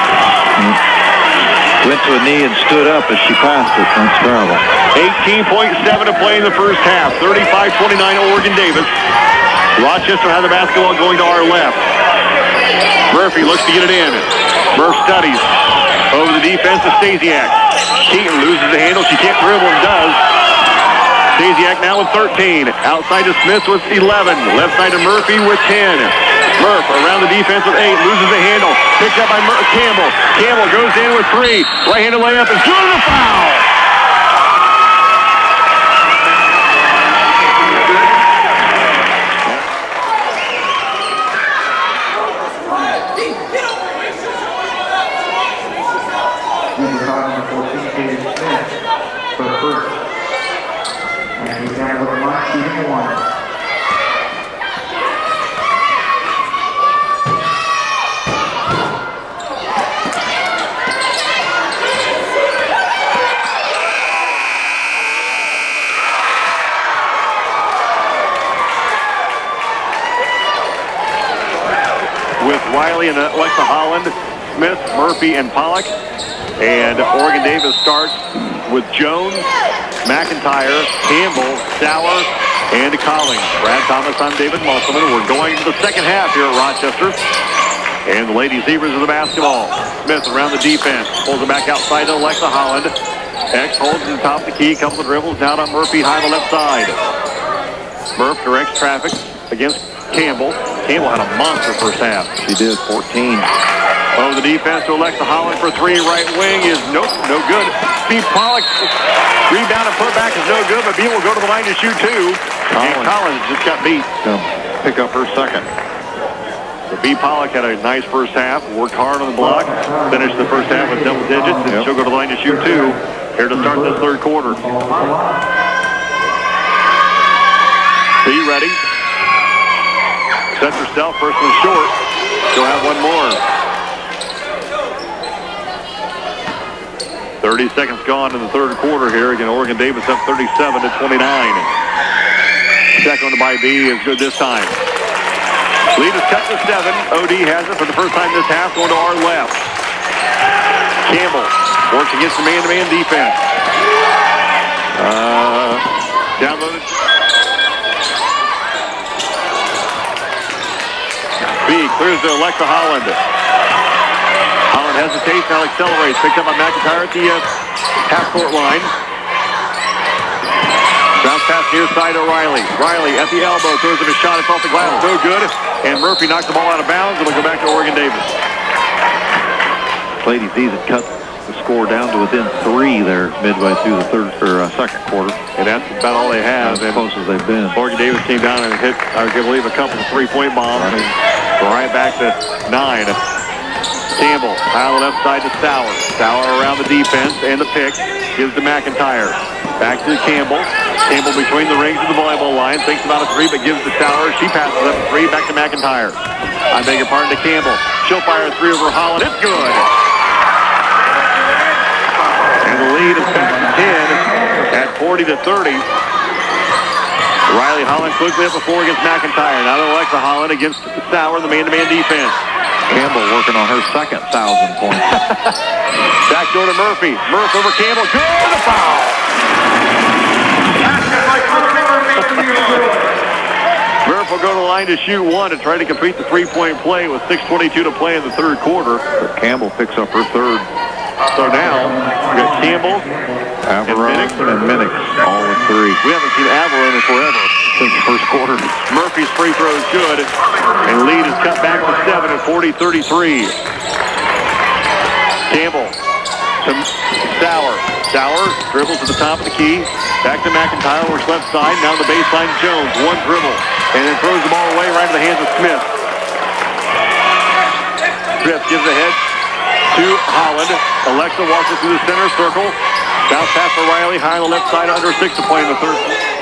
Went to a knee and stood up as she passed it. That's terrible. 18.7 to play in the first half. 35-29 Oregon Davis. Rochester has the basketball going to our left. Murphy looks to get it in. Murph studies. Over the defense to Stasiak. Keaton loses the handle. She can't dribble and does. Stasiak now with 13. Outside to Smith with 11. Left side to Murphy with 10. Murph around the defense with 8. Loses the handle. Picked up by Campbell. Campbell goes in with 3. Right-handed layup is good. And a foul. Riley and Alexa Holland, Smith, Murphy, and Pollock. And Oregon Davis starts with Jones, McIntyre, Campbell, Sauer, and Collins. Brad Thomas, I'm David Musselman. We're going to the second half here at Rochester. And the Lady Zebras of the basketball. Smith around the defense. Pulls it back outside to Alexa Holland. X holds at the top of the key. Couple of dribbles down on Murphy high on the left side. Murph directs traffic against Campbell. Campbell had a monster first half. She did, 14. Over the defense to Alexa Holland for three. Right wing is no good. Steve Pollock rebound and put back is no good, but B will go to the line to shoot two. And Collins just got beat. Pick up her second. So B. Pollock had a nice first half, worked hard on the block, finished the first half with double digits, and she'll go to the line to shoot two here to start this third quarter. B ready. Sets herself, first one short. She'll have one more. 30 seconds gone in the third quarter here. Again, Oregon Davis up 37-29. Second one by B is good this time. Lead is cut to 7. OD has it for the first time this half, going to our left. Campbell works against the man-to-man defense. Downloaded. B clears to Alexa Holland. Holland hesitates, now accelerates. Picked up by McIntyre at the half-court line. Bounce pass near side to Riley. Riley at the elbow, throws him a shot. It's off the glass, no good. And Murphy knocked the ball out of bounds. It'll go back to Oregon Davis. Ladies had cut the score down to within 3 there midway through the second quarter. And that's about all they have. As close as they've been. Oregon Davis came down and hit, I believe, a couple of three-point bombs. Right back to 9. Campbell, high on the left side to Sauer. Sauer around the defense and the pick. Gives to McIntyre. Back to Campbell. Campbell between the rings of the volleyball line. Thinks about a three, but gives to Sauer. She passes up a three. Back to McIntyre. I beg your pardon, to Campbell. She'll fire a three over Holland. It's good. And the lead is back to 10 at 40-30. Riley Holland quickly up the floor against McIntyre. Now to Alexa Holland against Sauer in the man-to-man defense. Campbell working on her second 1,000 points. Back door to Murphy. Murphy over Campbell. Good. The foul. Murphy will go to the line to shoot one to try to complete the three-point play with 6:22 to play in the third quarter. But Campbell picks up her third. So now we got Campbell, Averone, and Minix, all with 3. We haven't seen Averone in forever. Since the first quarter. Murphy's free throw is good, and lead is cut back to 7 at 40-33. Campbell to Sauer. Sauer dribbles to the top of the key. Back to McIntyre, works left side. Now to the baseline, Jones. One dribble, and then throws the ball away right into the hands of Smith. Smith gives ahead to Holland. Alexa walks it through the center circle. Bounce pass for Riley, high on the left side, under 6 to play in the third.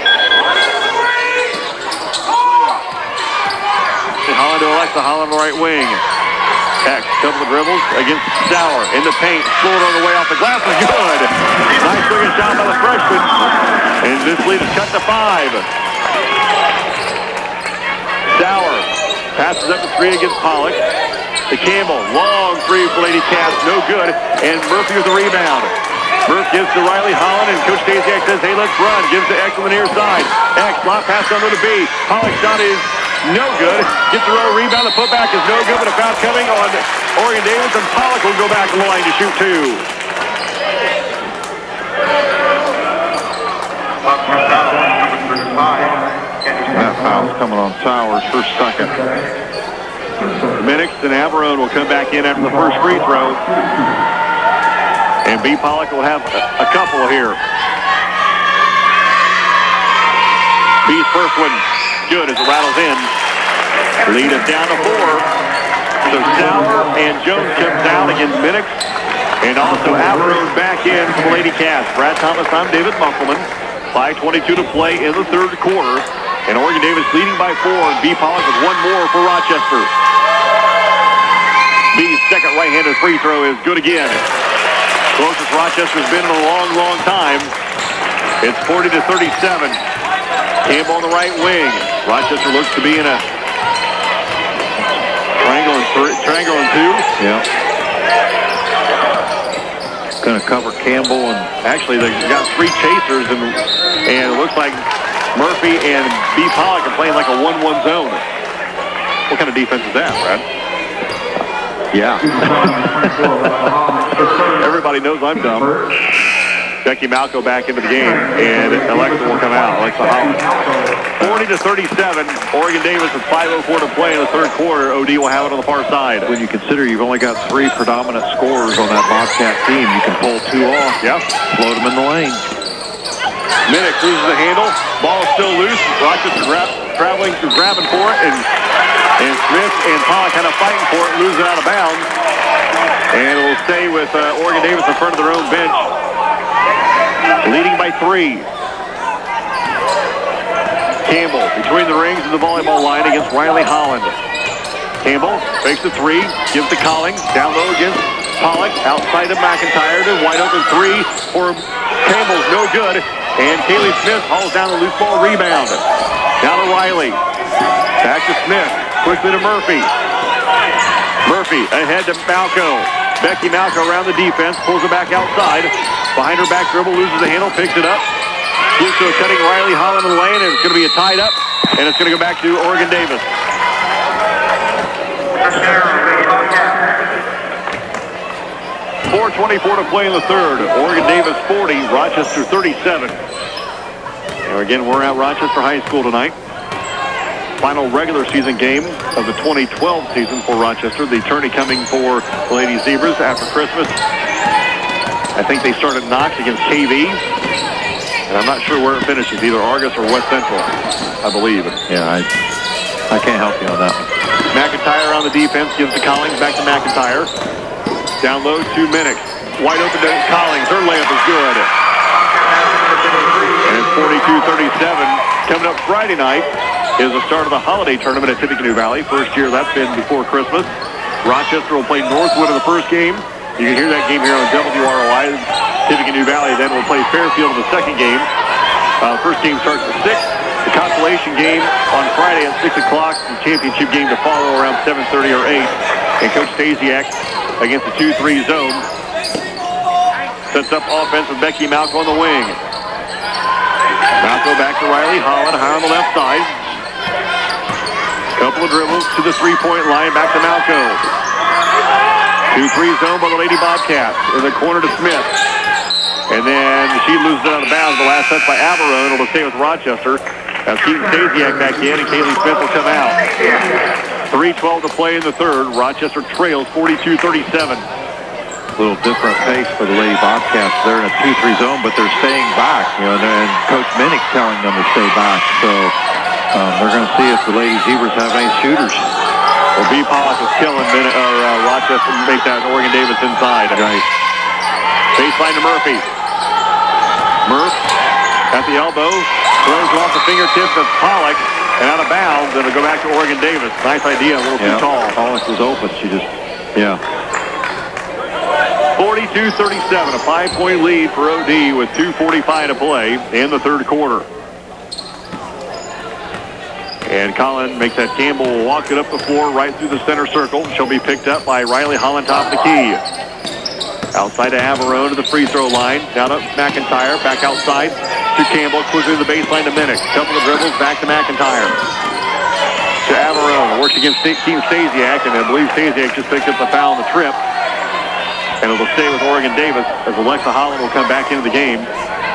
Holland to Alexa, Holland on the right wing. X, couple of dribbles against Sauer in the paint. Scored on the way off the glass. Good. Nice looking shot by the freshman. And this lead is cut to 5. Sauer passes up the 3 against Pollock. To Campbell. Long 3 for Lady Cats. No good. And Murphy with the rebound. Murph gives to Riley Holland, and Coach Stasiak says, hey, let's run. Gives to X on the near side. X, lob pass under to B. Pollock's shot is no good. Gets the row rebound. The putback is no good, but a foul coming on Oregon Davis, and Pollock will go back to the line to shoot 2. That foul's coming on Sauer's first second. Minix and Averone will come back in after the first free throw. And B. Pollock will have a couple here. B's first one good as it rattles in. Lead is down to 4. So Sauer and Jones comes down against Minix. And also Averone back in for the Lady Cats. Brad Thomas, I'm David Musselman. 5:22 to play in the third quarter. And Oregon Davis leading by 4. And B. Pollock with one more for Rochester. B's second right-handed free throw is good again. Closest Rochester's been in a long, long time. It's 40-37. Campbell on the right wing. Rochester looks to be in a Triangle and two. Yeah. Going to cover Campbell, and actually they've got three chasers, and it looks like Murphy and B. Pollock are playing like a 1-1 zone. What kind of defense is that, Brad? Yeah. Everybody knows I'm dumb. Becky Malco back into the game, and Alexa will come out. Alexa Holland. 40-37. Oregon Davis with 5:04 to play in the third quarter. OD will have it on the far side. When you consider you've only got 3 predominant scorers on that Bobcat team, you can pull 2 off. Yep. Float them in the lane. Minnick loses the handle. Ball is still loose. Rochester grabbing for it, and Smith and Pollock kind of fighting for it, loses it out of bounds. And it will stay with Oregon Davis in front of their own bench, leading by 3. Campbell between the rings of the volleyball line against Riley Holland. Campbell fakes the 3, gives to Collins, down low against Pollock, outside of McIntyre, to wide open 3 for Campbell's no good, and Kaylee Smith hauls down the loose ball rebound. Down to Riley, back to Smith, quickly to Murphy. Murphy ahead to Malco. Becky Malco around the defense, pulls it back outside. Behind her back dribble, loses the handle, picks it up. Gives to a cutting Riley Holland in the lane, and it's going to be a tied up, and it's going to go back to Oregon Davis. 4:24 to play in the third. Oregon Davis 40, Rochester 37. And again, we're at Rochester High School tonight. Final regular season game of the 2012 season for Rochester. The tourney coming for the Lady Zebras after Christmas. I think they start at Knox against KV. And I'm not sure where it finishes, either Argus or West Central, I believe. Yeah, I can't help you on that one. McIntyre on the defense, gives to Collins, back to McIntyre. Down low to Minnick. Wide open to Collins. Her layup is good. And it's 42-37. Coming up Friday night is the start of the holiday tournament at Tippecanoe Valley. First year that's been before Christmas. Rochester will play Northwood in the first game. You can hear that game here on WROI. Tippecanoe Valley then will play Fairfield in the second game. First game starts at 6. The consolation game on Friday at 6 o'clock. The championship game to follow around 7:30 or 8. And Coach Stasiak against the 2-3 zone. Sets up offense with Becky Malco on the wing. Malco back to Riley Holland, high on the left side. Couple of dribbles to the three-point line, back to Malco. 2-3 zone by the Lady Bobcats. In the corner to Smith. And then she loses it out of bounds. The last touch by Averone. It'll stay with Rochester. Now Keaton Stasiak back in, and Kaylee Smith will come out. 3:12 to play in the third. Rochester trails 42-37. A little different pace for the Lady Bobcats. They're in a 2-3 zone, but they're staying back. And Coach Minnick telling them to stay back. So they're going to see if the Lady Zebras have any shooters. Well, B. Pollock is killing Rochester to make that Oregon Davis inside. Right. Baseline to Murphy. Murph at the elbow. Throws it off the fingertips of Pollock. And out of bounds. It'll go back to Oregon Davis. Nice idea. A little too tall. Pollock was open. She just, 42-37. A 5-point lead for OD with 2:45 to play in the third quarter. And Collin makes that Campbell walk it up the floor right through the center circle. She'll be picked up by Riley Holland top of the key. Outside to Averone to the free throw line. Down to McIntyre. Back outside to Campbell. Quickly to the baseline to Minnick. Couple of dribbles. Back to McIntyre. To Averone. Works against Team Stasiak. And I believe Stasiak just picked up the foul on the trip. And it'll stay with Oregon Davis as Alexa Holland will come back into the game.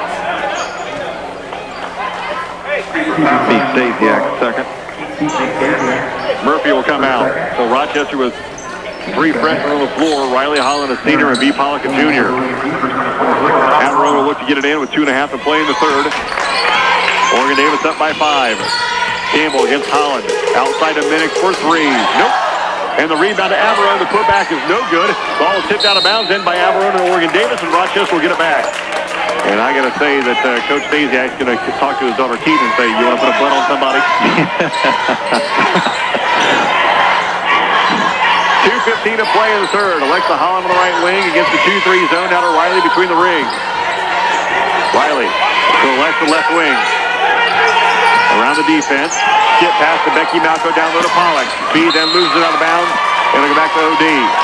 Pete Stasiak second. Murphy will come out. So Rochester with 3 freshmen on the floor. Riley Holland, a senior, and B. Pollock, a junior. Averone will look to get it in with 2.5 to play in the third. Oregon Davis up by 5. Campbell against Holland. Outside to Minnick for 3. Nope. And the rebound to Averone. The putback is no good. Ball is tipped out of bounds in by Averone and Oregon Davis, and Rochester will get it back. And I got to say that Coach Stasiak is going to talk to his daughter Keaton and say, you want to put a butt on somebody? 2:15 to play in the third. Alexa Holland on the right wing against the 2-3 zone. Down to Riley between the rings. Riley to Alexa left wing. Around the defense. Skip pass to Becky Malco down low to Pollock. B then moves it out of bounds. And it'll go back to OD.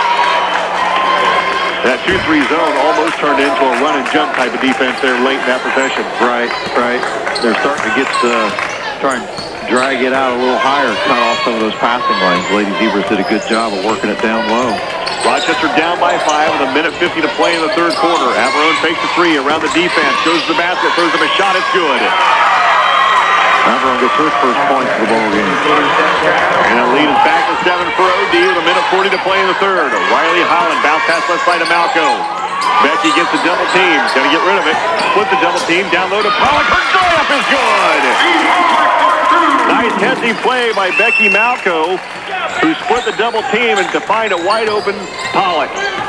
That 2-3 zone almost turned into a run and jump type of defense there late in that possession. Right. They're starting to get try and drag it out a little higher, cut off some of those passing lanes. Lady Zebras did a good job of working it down low. Rochester down by 5 with 1:50 to play in the third quarter. Aberone fakes a 3 around the defense, goes to the basket, throws him a shot, it's good. Aberone gets her first points of the ball game. And the lead is back to 7 for OD with 1:40 to play in the third. Riley Holland bounce pass left side to Malco. Becky gets the double team, got to get rid of it. Split the double team, down low to Pollock. Her layup is good. Nice heady play by Becky Malco, who split the double team and to find a wide open Pollock.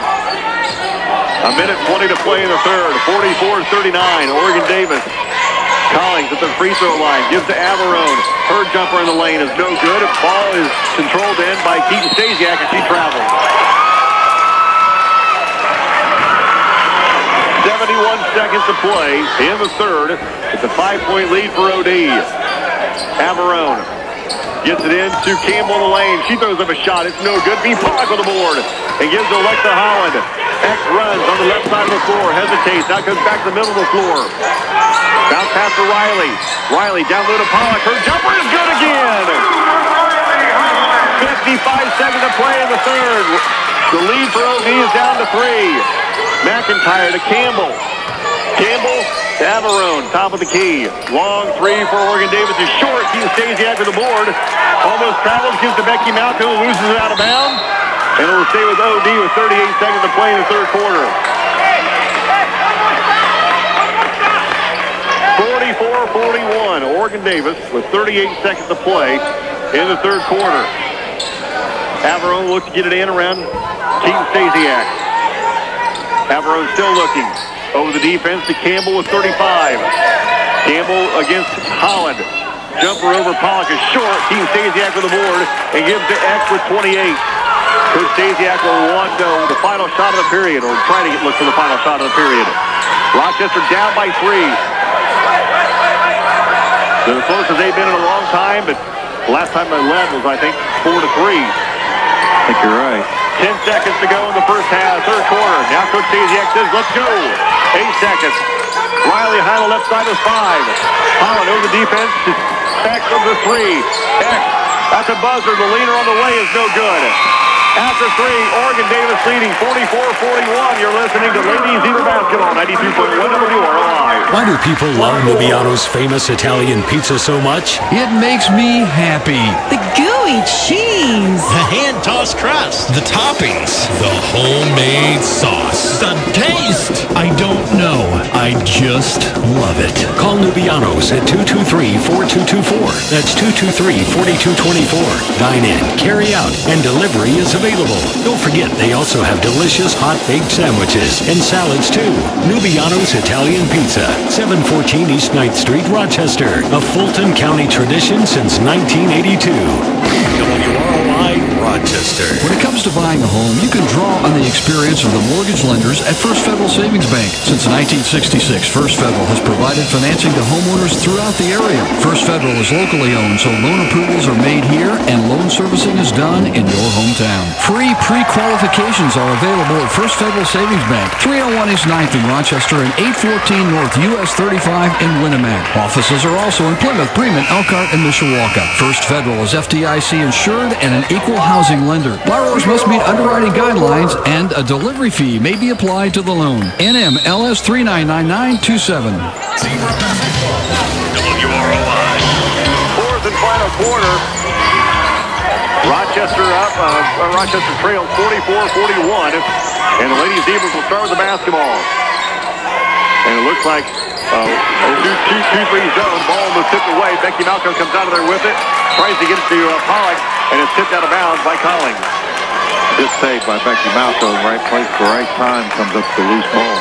1:20 to play in the third. 44-39. Oregon Davis. Collings at the free throw line. Gives to Aberone. Her jumper in the lane is no good. Ball is controlled in by Keaton Stasiak as she travels. 71 seconds to play in the third. It's a 5-point lead for OD. Aberone gets it in to Campbell in the lane. She throws up a shot. It's no good. B. Pollock on the board and gives to Alexa Holland. X runs on the left side of the floor. Hesitates. Now comes back to the middle of the floor. Bounce pass to Riley. Riley down low to Pollock. Her jumper is good again. 55 seconds to play in the third. The lead for OD is down to 3. McIntyre to Campbell. Campbell to Aberone, top of the key. Long 3 for Oregon Davis is short. Keaton Stasiak to the board. Almost travels, gives to Becky Malco, loses it out of bounds. And it'll stay with OD with 38 seconds to play in the third quarter. 44-41. Oregon Davis with 38 seconds to play in the third quarter. Aberone looks to get it in around Keaton Stasiak. Aberone still looking. Over the defense to Campbell with 35. Campbell against Holland. Jumper over Pollock is short. Keaton Stasiak with the board and gives to X with 28. Coach Stasiak will want the final shot of the period, or try to look for the final shot of the period. Rochester down by 3. They're as close as they've been in a long time, but the last time they led was, I think, 4-3. I think you're right. 10 seconds to go in the first half, third quarter. Now Coach Stasiak says, let's go. 8 seconds. Riley high on the left side is 5. Holland over the defense. X over 3. X at the buzzer. The leaner on the way is no good. After 3, Oregon Davis leading 44-41. You're listening to Lady Zebra Basketball, 92.1 WROI. Why do people love Nubiano's famous Italian pizza so much? It makes me happy. The gooey cheese. The hand-tossed crust. The toppings. The homemade sauce. The taste. I don't know. I just love it. Call Nubiano's at 223-4224. That's 223-4224. Dine in, carry out, and delivery is available. Don't forget, they also have delicious hot-baked sandwiches and salads, too. Nubiano's Italian Pizza, 714 East 9th Street, Rochester. A Fulton County tradition since 1982. WROI, Rochester. When it comes to buying a home, you can draw on the experience of the mortgage lenders at First Federal Savings Bank. Since 1966, First Federal has provided financing to homeowners throughout the area. First Federal is locally owned, so loan approvals are made here and loan servicing is done in your hometown. Free pre-qualifications are available at First Federal Savings Bank, 301 East 9th in Rochester and 814 North US 35 in Winnemac. Offices are also in Plymouth, Bremen, Elkhart, and Mishawaka. First Federal is FDIC insured and an equal housing lender. Borrowers must meet underwriting guidelines and a delivery fee may be applied to the loan. NMLS 399927. WROI. Fourth and final quarter. Rochester up. Rochester trails 44-41. And the Lady Zebras will start with the basketball. And it looks like a 2-3 zone. Ball was tipped away. Becky Malco comes out of there with it. Tries to get it to Pollock. And it's tipped out of bounds by Collings. Good save by Becky Malco. Right place, the right time. Comes up to the loose ball.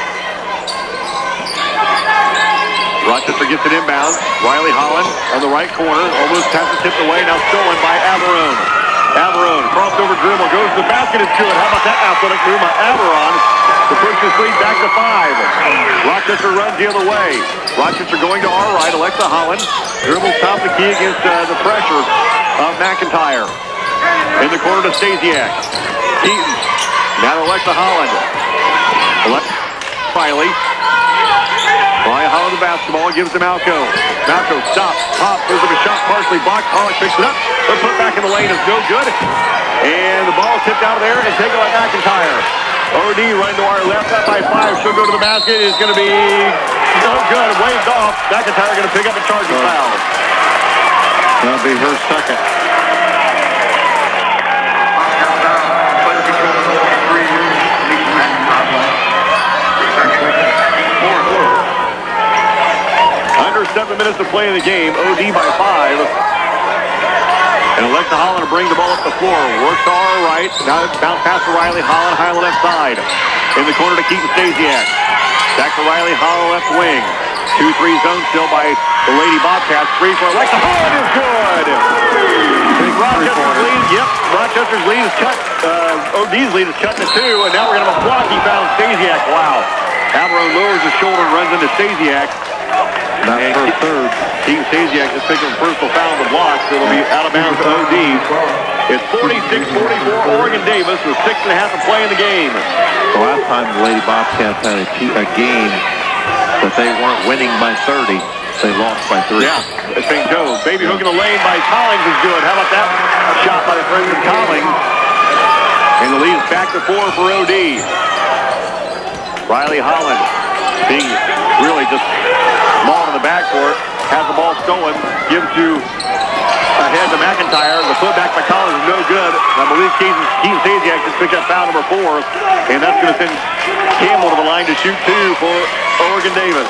Rochester gets it inbound. Riley Holland on the right corner. Almost has it tipped away. Now stolen by Aberone. Aberone, crossover dribble, goes to the basket. It's good. How about that athletic move by Aberone? to push this lead back to 5. Rochester runs the other way. Rochester going to our right. Alexa Holland dribbles top of the key against the pressure of McIntyre. In the corner to Stasiak. Keaton. Now to Alexa Holland. Riley. Holland the basketball, gives to Malco. Malco stops, pops, goes up a shot, partially blocked. Pollock picks it up. The put back in the lane is no good. And the ball tipped out of there and taken by McIntyre. OD running to our left, up by 5. She'll go to the basket. It's going to be no good. Waved off. McIntyre going to pick up a charging foul. That'll be her second. Under 7 minutes to play in the game. OD by 5. And Alexa Holland will bring the ball up the floor. Works to our right. Now bounce pass to Riley. Holland high on the left side. In the corner to Keaton Stasiak. Back to Riley. Holland left wing. 2-3 zone still by the Lady Bobcats. 3 for Alexa Holland is good. Rochester's lead. Yep. Rochester's lead is cut. OD's lead is cut to 2. And now we're going to have a block. He found Stasiak. Wow. Aberone lowers his shoulder and runs into Stasiak. That's her third. Keaton Stasiak just picking a personal foul on the block, so it'll be out of bounds to OD. It's 46-44 Oregon Davis with 6.5 to play in the game. The last time the Lady Bobcats had a game that they weren't winning by 30, they lost by 3. Yeah, St. Joe. Baby hook in the lane by Collins is good. How about that? A shot by the President Collins. And the lead is back to 4 for OD. Riley Holland being really just ball in the backcourt, has the ball stolen, gives to ahead to McIntyre. The putback by Collins is no good. I believe Keaton Stasiak just picked up foul number 4, and that's going to send Campbell to the line to shoot 2 for Oregon Davis.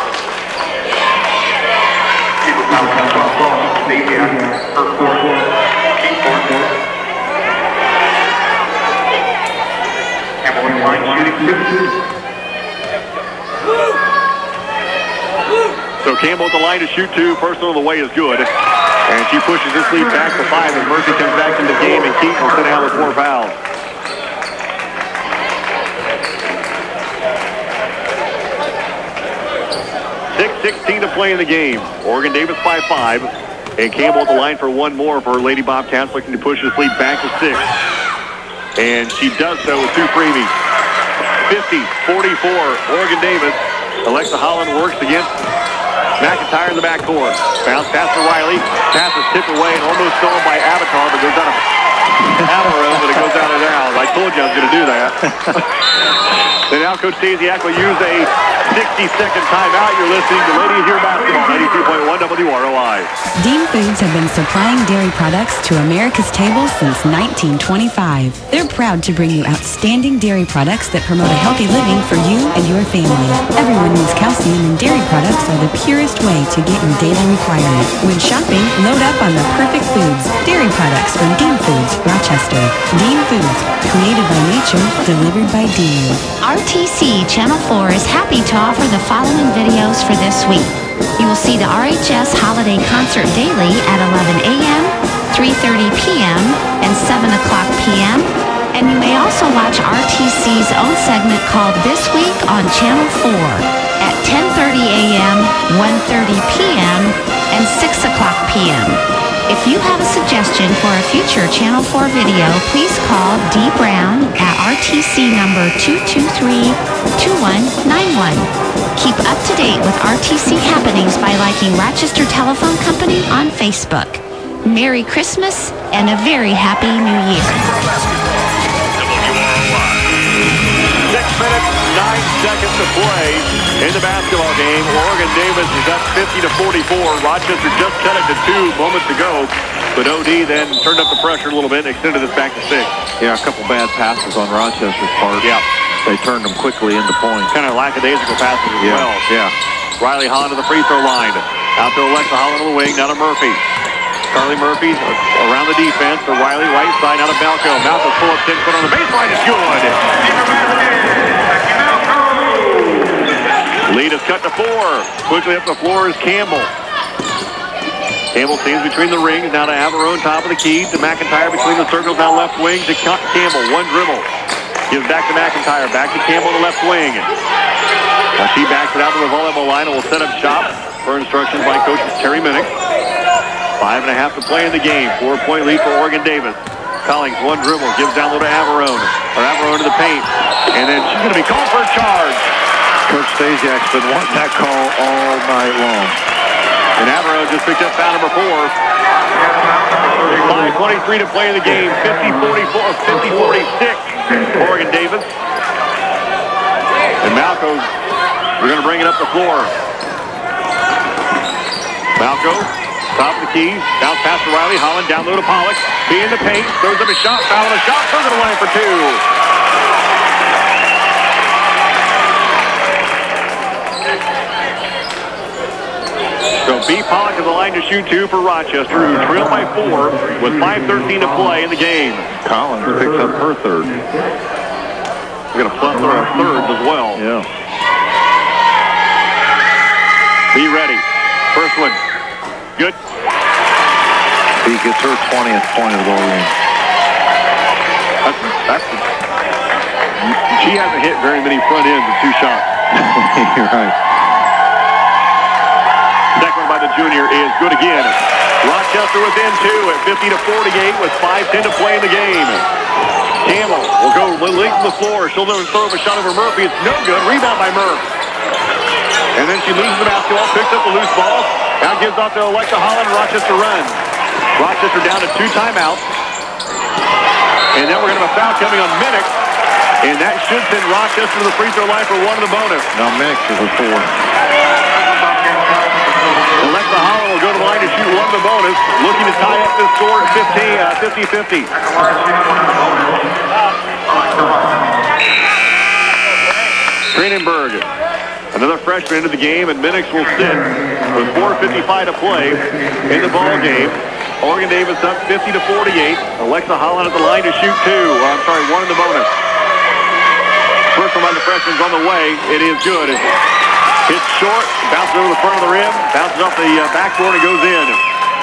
So Campbell at the line to shoot 2. First on the way is good. And she pushes this lead back to 5 as Murphy comes back into the game, and Keaton will sit down with 4 fouls. .6:16 to play in the game. Oregon Davis by 5. And Campbell at the line for 1 more for Lady Bobcats, looking to push this lead back to 6. And she does so with 2 freebies. 50-44 Oregon Davis. Alexa Holland works against McIntyre in the backcourt. Bounce pass to Riley. Pass is tipped away and almost stolen by Avatar, but goes out of Aberone, but it goes out of bounds. I told you I was going to do that. And now Coach Stasiak will use a 60-second timeout. You're listening to Ladies Here Basketball, 92.1 WROI. Dean Foods have been supplying dairy products to America's table since 1925. They're proud to bring you outstanding dairy products that promote a healthy living for you and your family. Everyone needs calcium, and dairy products are the purest way to get your daily requirement. When shopping, load up on the perfect foods. Dairy products from Dean Foods, Rochester. Dean Foods, created by nature, delivered by Dean. RTC Channel 4 is happy to offer the following videos for this week. You will see the RHS Holiday Concert daily at 11 a.m., 3:30 p.m., and 7 o'clock p.m. And you may also watch RTC's own segment called This Week on Channel 4 at 10:30 a.m., 1:30 p.m., and 6 o'clock p.m. If you have a suggestion for a future Channel 4 video, please call D. Brown at RTC number 223-2191. Keep up to date with RTC happenings by liking Rochester Telephone Company on Facebook. Merry Christmas and a very Happy New Year. 6 minutes, 9 seconds to play in the basketball game. Oregon Davis is up 50-44. Rochester just cut it to 2 moments ago. But OD then turned up the pressure a little bit and extended this back to 6. Yeah, a couple bad passes on Rochester's part. Yeah. They turned them quickly into points. Kind of lackadaisical passes as well. Yeah. Riley Holland to the free throw line. Out to Alexa Holland on the wing. Now to Murphy. Carly Murphy around the defense. To Riley, right side. Now to Malco. Malco full of 10-foot on the baseline. It's good. Lead is cut to 4. Quickly up the floor is Campbell. Campbell stands between the rings. Now to Aberone, top of the key. To McIntyre between the circles. Now left wing to Campbell. 1 dribble. Gives back to McIntyre. Back to Campbell, the left wing. Now she backs it out to the volleyball line and will set up shop for instructions by Coach Terry Minnick. 5.5 to play in the game. 4-point lead for Oregon Davis. Collings, one dribble, gives down low to Averone. Or Averone to the paint. And then she's going to be called for a charge. Coach Stasiak's been wanting that call all night long. And Averone just picked up foul number 4. 5:23 to play in the game. 50-46, Oregon Davis. And Malco, we're going to bring it up the floor. Malco, top of the key, bounce pass to Riley. Holland down low to Pollock. Be in the paint, throws up a shot, foul on a shot, throws it away for 2. So B. Pollock is the line to shoot 2 for Rochester, who trailed by 4 with 5:13 to play in the game. Collins picks up her third. We're going to plethora of thirds as well. Yeah. Be ready. First one. Good. He gets her 20th point of the ball game. She hasn't hit very many front ends of 2 shots. You're right. Second one by the junior is good again. Rochester within 2 at 50-48 with 5:10 to play in the game. Campbell will go late to the floor. She'll throw up a shot over Murphy. It's no good. Rebound by Murph. And then she loses the basketball, picks up the loose ball. Now gives off to Alexa Holland. Rochester runs. Rochester down to 2 timeouts. And then we're going to have a foul coming on Minnick. And that should send Rochester to the free throw line for 1 of the bonus. Now Minnick is a 4. Alexa Holland will go to the line to shoot 1 of the bonus. Looking to tie up this score at 50-50. Kranenberg, another freshman into the game, and Minnick will sit with 4:55 to play in the ball game. Oregon Davis up 50-48. Alexa Holland at the line to shoot 1 in the bonus. First one by the freshman's on the way. It is good. Hits short, bounces over the front of the rim, bounces off the backboard and goes in.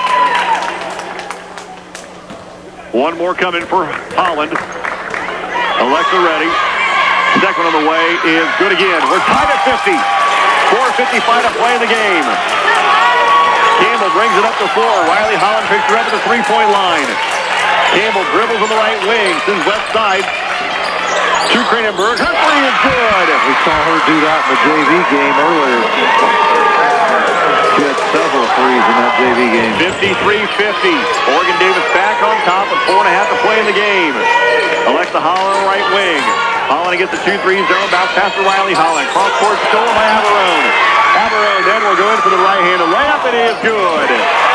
One more coming for Holland. Alexa ready. Second on the way is good again. We're tied at 50. 4:55 to play in the game. Campbell brings it up the floor. Riley Holland picks her up at the 3-point line. Campbell dribbles on the right wing, sends left side to Kranenberg. Her 3 is good. We saw her do that in the JV game earlier. She had several threes in that JV game. 53-50. Oregon Davis back on top with 4.5 to play in the game. Alexa Holland right wing. Holland gets the 2-3 zone. Bounce pass to Riley Holland. Cross court stolen by Averone. Averone then will go in for the right-handed layup. It is good.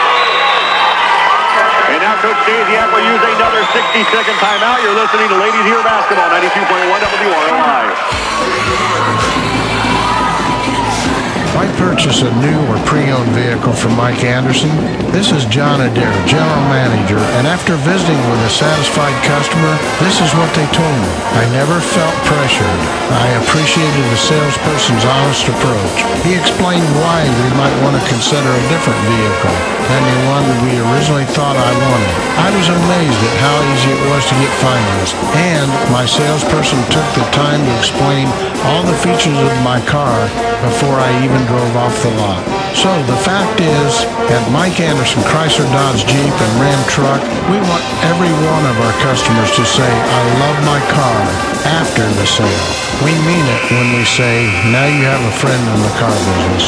And now Coach Stasiak will use another 60-second timeout. You're listening to Ladies Hero Basketball, 92.1 WROI. Why purchase a new or pre-owned vehicle from Mike Anderson? This is John Adair, General Manager, and after visiting with a satisfied customer, this is what they told me. I never felt pressured. I appreciated the salesperson's honest approach. He explained why we might want to consider a different vehicle than the one we originally thought I wanted. I was amazed at how easy it was to get financed, and my salesperson took the time to explain all the features of my car before I even drove off the lot. So the fact is, at Mike Anderson Chrysler Dodge Jeep and Ram Truck, we want every one of our customers to say, I love my car after the sale. We mean it when we say, now you have a friend in the car business.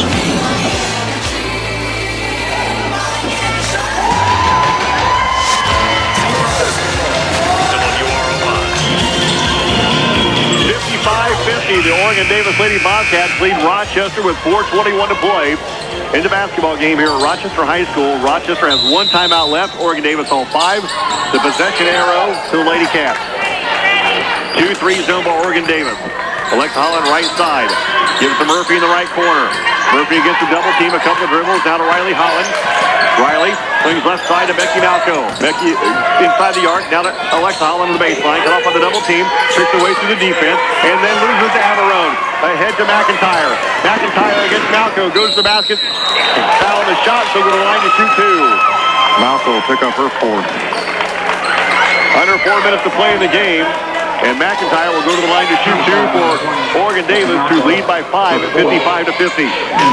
55-50, the Oregon Davis Lady Bobcats lead Rochester with 4:21 to play in the basketball game here at Rochester High School. Rochester has 1 timeout left. Oregon Davis on 5. The possession arrow to the Lady Cats. 2-3 zone by Oregon Davis. Alexa Holland right side. Gives to Murphy in the right corner. Murphy against the double team. A couple of dribbles. Now to Riley Holland. Riley swings left side to Becky Malco. Becky inside the arc. Now to Alexa Holland on the baseline. Cut off on the double team. Tricks her way through the defense. And then loses to Averone. Ahead to McIntyre. McIntyre against Malco. Goes to the basket. Foul on the shot. So to the line to shoot 2. Malco will pick up her 4th. Under 4 minutes to play in the game. And McIntyre will go to the line to shoot 2 for Oregon Davis, who lead by 5 at 55-50.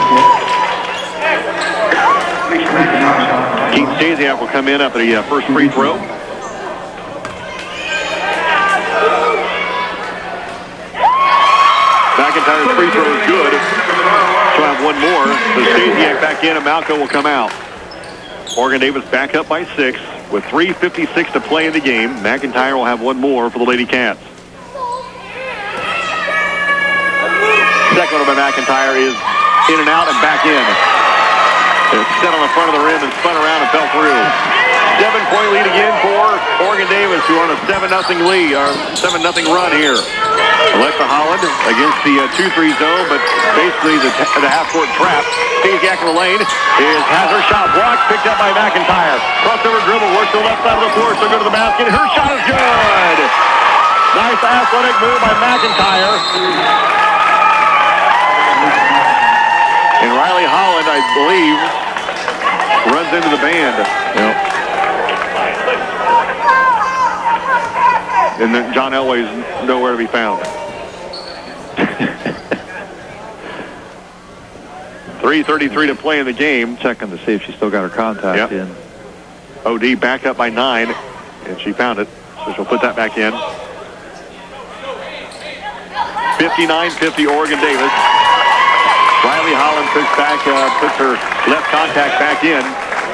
Keith Stasiak will come in after the first free throw. McIntyre's free throw is good. She'll have one more. So Stasiak back in and Malco will come out. Oregon Davis back up by 6 with 3:56 to play in the game. McIntyre will have one more for the Lady Cats. Second one by McIntyre is in and out and back in. It's set on the front of the rim and spun around and fell through. 7-point lead again for Oregon Davis, who are on a 7-0 lead, or 7-0 run here. Alexa Holland against the 2-3 zone, but basically the half-court trap. Stasiak in the lane has her shot blocked, picked up by McIntyre. Crossover dribble, works to the left side of the floor, she'll go to the basket. Her shot is good! Nice athletic move by McIntyre. And Riley Holland, I believe, runs into the band. Yep. And then John Elway's nowhere to be found. 3:33 to play in the game. Checking to see if she still got her contact in. OD back up by 9, and she found it, so she'll put that back in. 59-50 Oregon Davis. Riley Holland puts her left contact back in.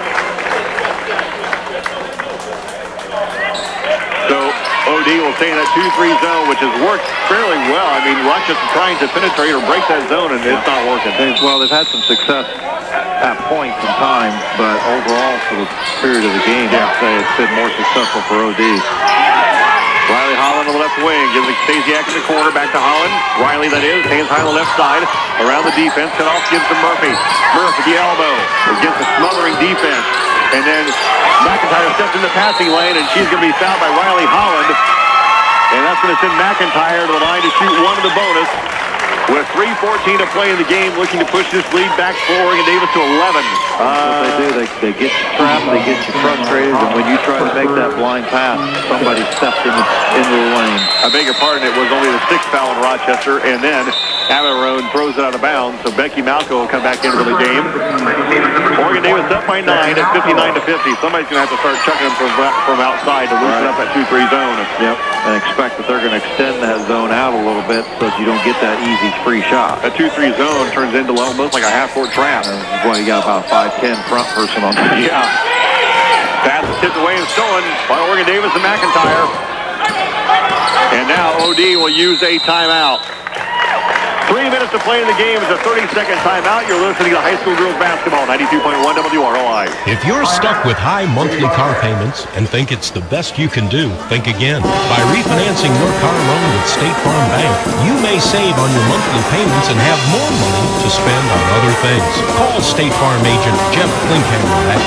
So OD will stay in that 2-3 zone, which has worked fairly well. I mean, Rochester trying to penetrate or break that zone, and it's not working. Well, they've had some success at points in time, but overall for the period of the game, I'd say it's been more successful for OD. Riley Holland on the left wing, gives it Stasiak in the corner, back to Holland. Riley, that is, hands high on the left side, around the defense, cut off, gives to Murphy. Murphy, the elbow, against the smothering defense. And then McIntyre steps in the passing lane, and she's going to be fouled by Riley Holland. And that's going to send McIntyre to the line to shoot one of the bonus. With 3:14 to play in the game, looking to push this lead back for Oregon Davis to 11. That's what they do. They get you trapped, they get you frustrated, and when you try to make that blind pass, somebody steps into the lane. I beg your pardon, it was only the 6th foul in Rochester, and then Amarone throws it out of bounds, so Becky Malco will come back into the game. Oregon Davis up by 9 at 59-50. Somebody's going to have to start chucking them from outside to loosen up that 2-3 zone. Yep, and expect that they're going to extend that zone out a little bit so that you don't get that easy free shot. That 2-3 zone turns into almost like a half-court trap. Boy, you got about a 5'10" front person on that. Yeah. Pass is tipped away and stolen by Oregon Davis and McIntyre. And now OD will use a timeout. 3 minutes to play in the game. It's a 30-second timeout. You're listening to high school girls basketball, 92.1 WROI. If you're stuck with high monthly car payments and think it's the best you can do, think again. By refinancing your car loan with State Farm Bank, you may save on your monthly payments and have more money to spend on other things. Call State Farm agent Jeff Klinkhammer at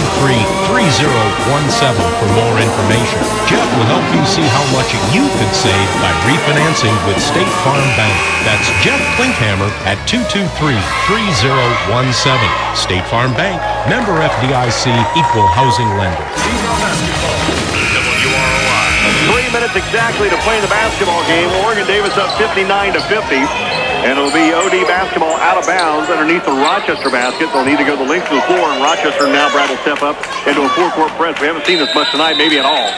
223-3017 for more information. Jeff will help you see how much you could save by refinancing with State Farm Bank. That's Jeff Klinkhammer at 223-3017. State Farm Bank, member FDIC, equal housing lender. WROI. 3 minutes exactly to play the basketball game. Oregon Davis up 59-50. And it'll be OD basketball out of bounds underneath the Rochester basket. They'll need to go the length of the floor, and Rochester now, Brad, will step up into a 4-court press. We haven't seen this much tonight, maybe at all.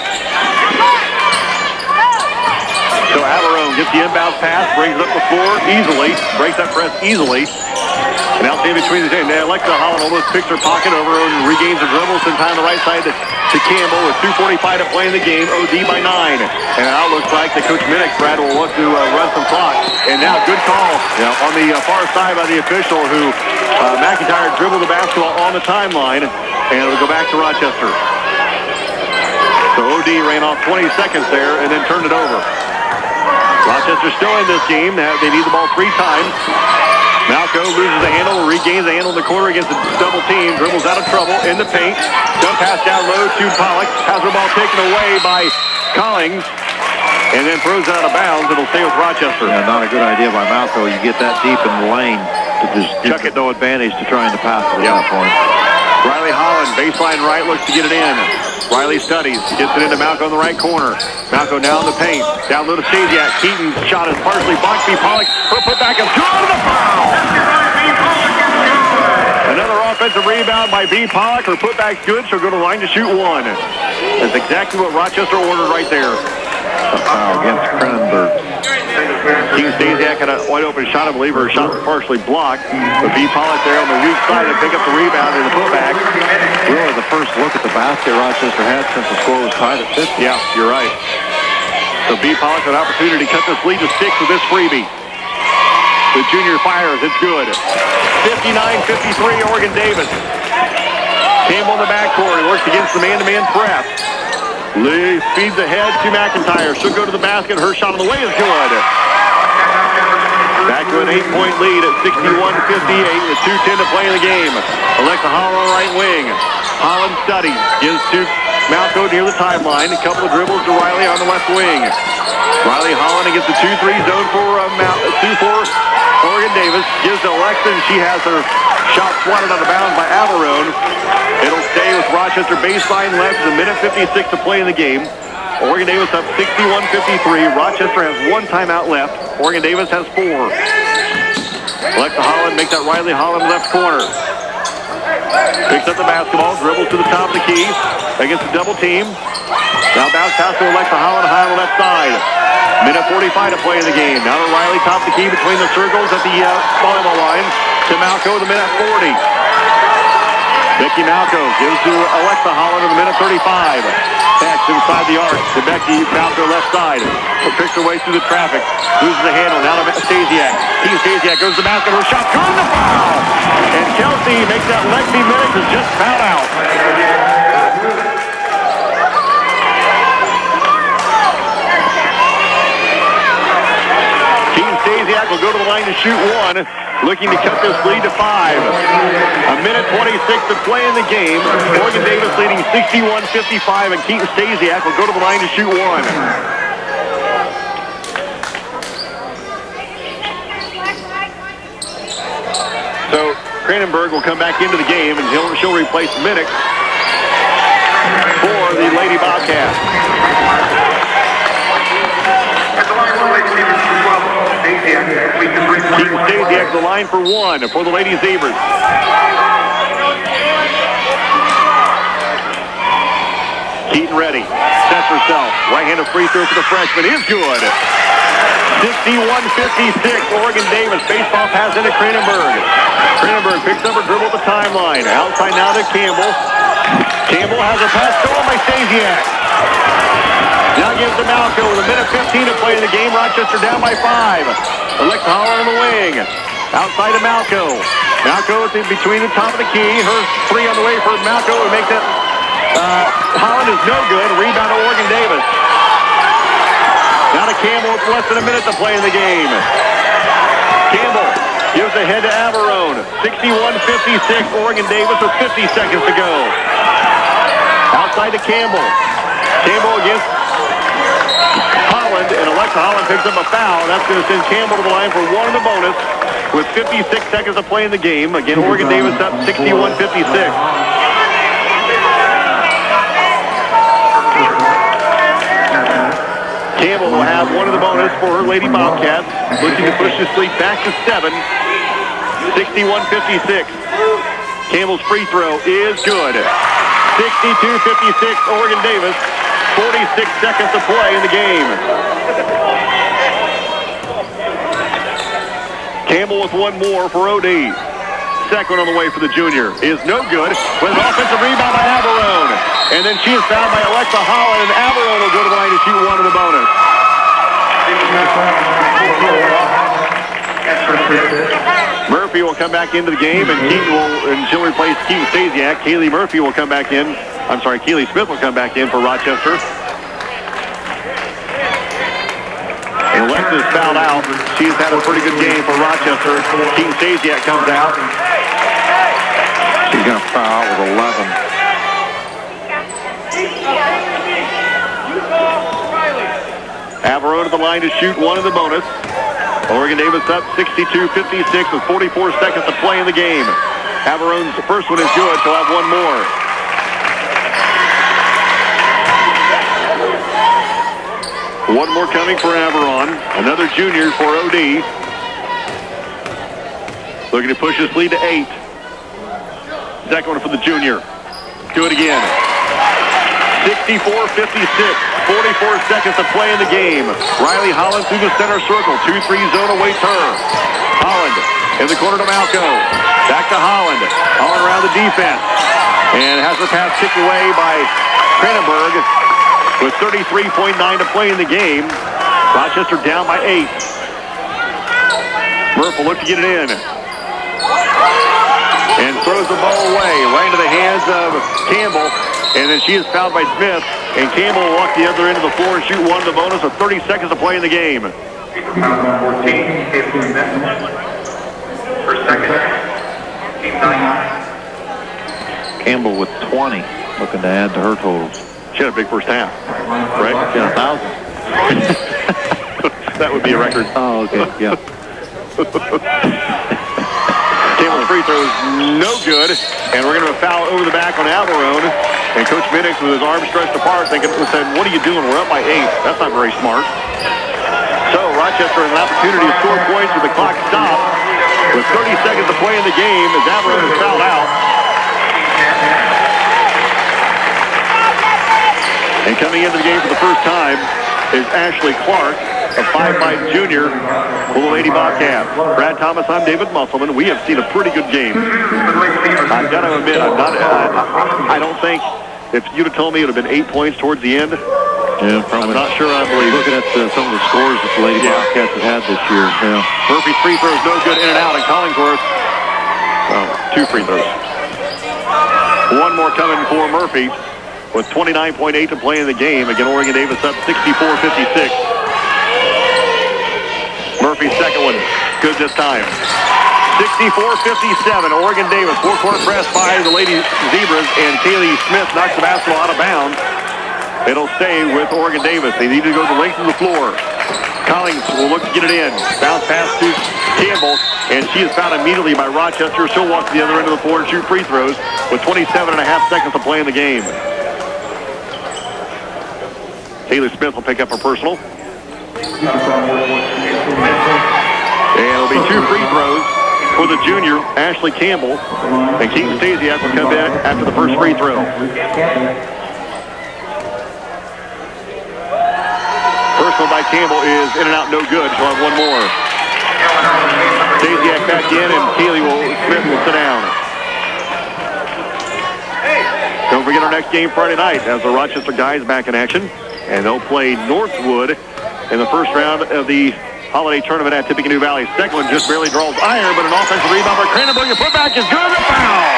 So Amarone gets the inbound pass, brings it up the floor easily, breaks that press easily. And out in between the team, Alexa Holland almost picks her pocket over and regains the dribble, sends time on the right side to Campbell with 2:45 to play in the game. OD by 9. And now it looks like the Coach Minnick, Brad, will want to run some clock. And now good call on the far side by the official who McIntyre dribbled the basketball on the timeline, and it'll go back to Rochester. So OD ran off 20 seconds there and then turned it over. Rochester still in this game. They need the ball 3 times. Malco loses the handle, regains the handle in the corner against the double team, dribbles out of trouble in the paint. Dump pass down low to Pollock. Has the ball taken away by Collins, and then throws it out of bounds. It'll stay with Rochester. Yeah, not a good idea by Malco. You get that deep in the lane to just chuck it, no advantage to trying to pass it at that point. Riley Holland, baseline right, looks to get it in. Riley studies, gets it into Malco in the right corner. Malco now in the paint. Down low to Stasiak. Keaton's shot is partially blocked. B. Pollock. Her putback is good. The foul! Another offensive rebound by B. Pollock. Her putback's good. She'll go to the line to shoot one. That's exactly what Rochester ordered right there. A foul against Cronenberg. Keaton Stasiak had a wide open shot. I believe her shot was partially blocked. But B. Pollock there on the weak side to pick up the rebound and the putback. Really the first look at the basket Rochester had since the score was tied at 50. Yeah, you're right. So B. Pollock had an opportunity to cut this lead to 6 with this freebie. The junior fires. It's good. 59-53, Oregon Davis. Campbell in the backcourt. He works against the man-to-man press. Lee feeds ahead to McIntyre. She'll go to the basket. Her shot on the way is good. Back to an 8-point lead at 61-58 with 2:10 to play in the game. Alexa Holland on the right wing. Holland studies. Gives to Malco near the timeline. A couple of dribbles to Riley on the left wing. Riley Holland against the 2-3 zone for 2-4 Oregon Davis. Gives to Alexa, and she has her shot swatted out of bounds by Averone. It'll stay with Rochester baseline left. There's a minute 56 to play in the game. Oregon Davis up 61-53. Rochester has 1 timeout left. Oregon Davis has 4. Alexa Holland makes that Riley Holland left corner. Picks up the basketball, dribbles to the top of the key against the double team. Now bounce pass to Alexa Holland high on the left side. Minute 45 to play in the game. Now to Riley, top of the key between the circles at the volleyball line. To Malco, the minute 40. Becky Malco gives to Alexa Holland in the minute 35. Pass inside the arc to Becky Malco left side. Picks her way through the traffic. Loses the handle. Now to Stasiak. Keaton Stasiak goes to the basket. Her shot. Good the foul. And Kelsey makes that Lexi Minix is just fouled out. Stasiak will go to the line to shoot one, looking to cut this lead to 5. A minute 26 to play in the game. Oregon Davis leading 61-55, and Keaton Stasiak will go to the line to shoot one. So Cranenberg will come back into the game, and she'll replace Minix for the Lady Bobcats. Keaton Stasiak the line for one for the Lady Zebras. Keaton ready. Sets herself. Right-handed free throw for the freshman is good. 61-56, Oregon Davis. Baseball pass into Cranenberg. Cranenberg picks up her dribble at the timeline. Outside now to Campbell. Campbell has a pass stolen by Stasiak. Now gives to Malco with a minute 15 to play in the game. Rochester down by 5. Alexa Holland on the wing. Outside to Malco. Malco between the top of the key. Her 3 on the way for Malco to make that. Holland is no good. Rebound to Oregon Davis. Now to Campbell. It's less than a minute to play in the game. Campbell gives ahead to Averone. 61-56. Oregon Davis with 50 seconds to go. Outside to Campbell. Campbell against Holland, and Alexa Holland picks up a foul. That's going to send Campbell to the line for one in the bonus with 56 seconds to play in the game. Again, Oregon Davis up 61-56. Campbell will have one in the bonus for her Lady Bobcats, looking to push this lead back to 7. 61-56. Campbell's free throw is good. 62-56, Oregon Davis. 46 seconds to play in the game. Campbell with one more for OD. Second on the way for the junior is no good with an offensive rebound by Averone. And then she is fouled by Alexa Holland, and Averone will go to the line to shoot one in the bonus. Murphy will come back into the game, and she'll replace Keaton Stasiak. Kaylee Murphy will come back in. I'm sorry, Keely Smith will come back in for Rochester. And Alexa's fouled out. She's had a pretty good game for Rochester. Keaton Stasiak comes out. She's going to foul out with 11. Averone at the line to shoot one in the bonus. Oregon Davis up 62-56 with 44 seconds to play in the game. Averone's first one is good. She'll have one more. One more coming for Averon. Another junior for OD. Looking to push this lead to 8. Second one for the junior. Do it again. 64-56. 44 seconds to play in the game. Riley Holland through the center circle. 2-3 zone awaits her. Holland in the corner to Malco. Back to Holland. Holland around the defense. And has her pass kicked away by Kranenberg with 33.9 to play in the game. Rochester down by 8. Murph will look to get it in. And throws the ball away right into the hands of Campbell. And then she is fouled by Smith. And Campbell will walk the other end of the floor and shoot one of the bonus with 30 seconds to play in the game. 14, 15 minutes. Per second. Team 9. Campbell with 20, looking to add to her totals. She had a big first half, right? She had 1,000. That would be a record. Oh, okay, yeah. Campbell's free throw is no good, and we're going to foul over the back on Alvarone. And Coach Minix with his arms stretched apart said, what are you doing? We're up by 8. That's not very smart. So Rochester has an opportunity to score points with the clock stopped. With 30 seconds to play in the game as Alvarone is fouled out. And coming into the game for the first time is Ashley Clark, a 5'5" junior for the Lady Bobcats. Brad Thomas, I'm David Musselman. We have seen a pretty good game. I've got to admit, I don't think, if you'd have told me it would have been 8 points towards the end, yeah, I'm not sure I believe. Looking at some of the scores that the Lady Bobcats have had this year. Yeah. Murphy's free throw is no good, in and out, and Collingsworth, 2 free throws. One more coming for Murphy with 29.8 to play in the game. Again, Oregon Davis up 64-56. Murphy's second one, good this time. 64-57, Oregon Davis, four-court press by the Lady Zebras, and Kaylee Smith knocks the basketball out of bounds. It'll stay with Oregon Davis. They need to go the length of the floor. Collins will look to get it in. Bounce pass to Campbell, and she is fouled immediately by Rochester. She'll walk to the other end of the floor and shoot free throws with 27.5 seconds to play in the game. Kaylee Smith will pick up her personal. And it'll be 2 free throws for the junior, Ashley Campbell. And Keaton Stasiak will come in after the first free throw. First one by Campbell is in and out, no good. She'll have one more. Stasiak back in, and Smith will sit down. Don't forget our next game Friday night as the Rochester guys back in action. And they'll play Northwood in the first round of the holiday tournament at Tippecanoe Valley. Second one just barely draws iron, but an offensive rebound by Kranenberg. The putback is good. A foul.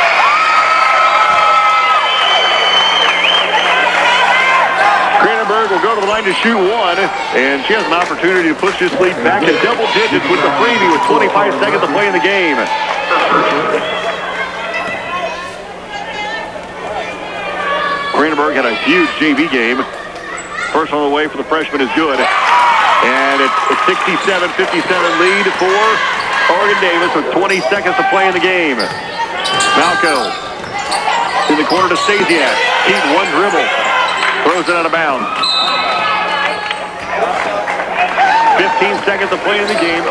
Kranenberg will go to the line to shoot one, and she has an opportunity to push this lead back to double digits with the freebie with 25 seconds to play in the game. Kranenberg had a huge JV game. First on the way for the freshman is good. And it's a 67-57 lead for Oregon Davis with 20 seconds to play in the game. Malco in the corner to Stasiak. Keep one dribble. Throws it out of bounds. 15 seconds to play in the game.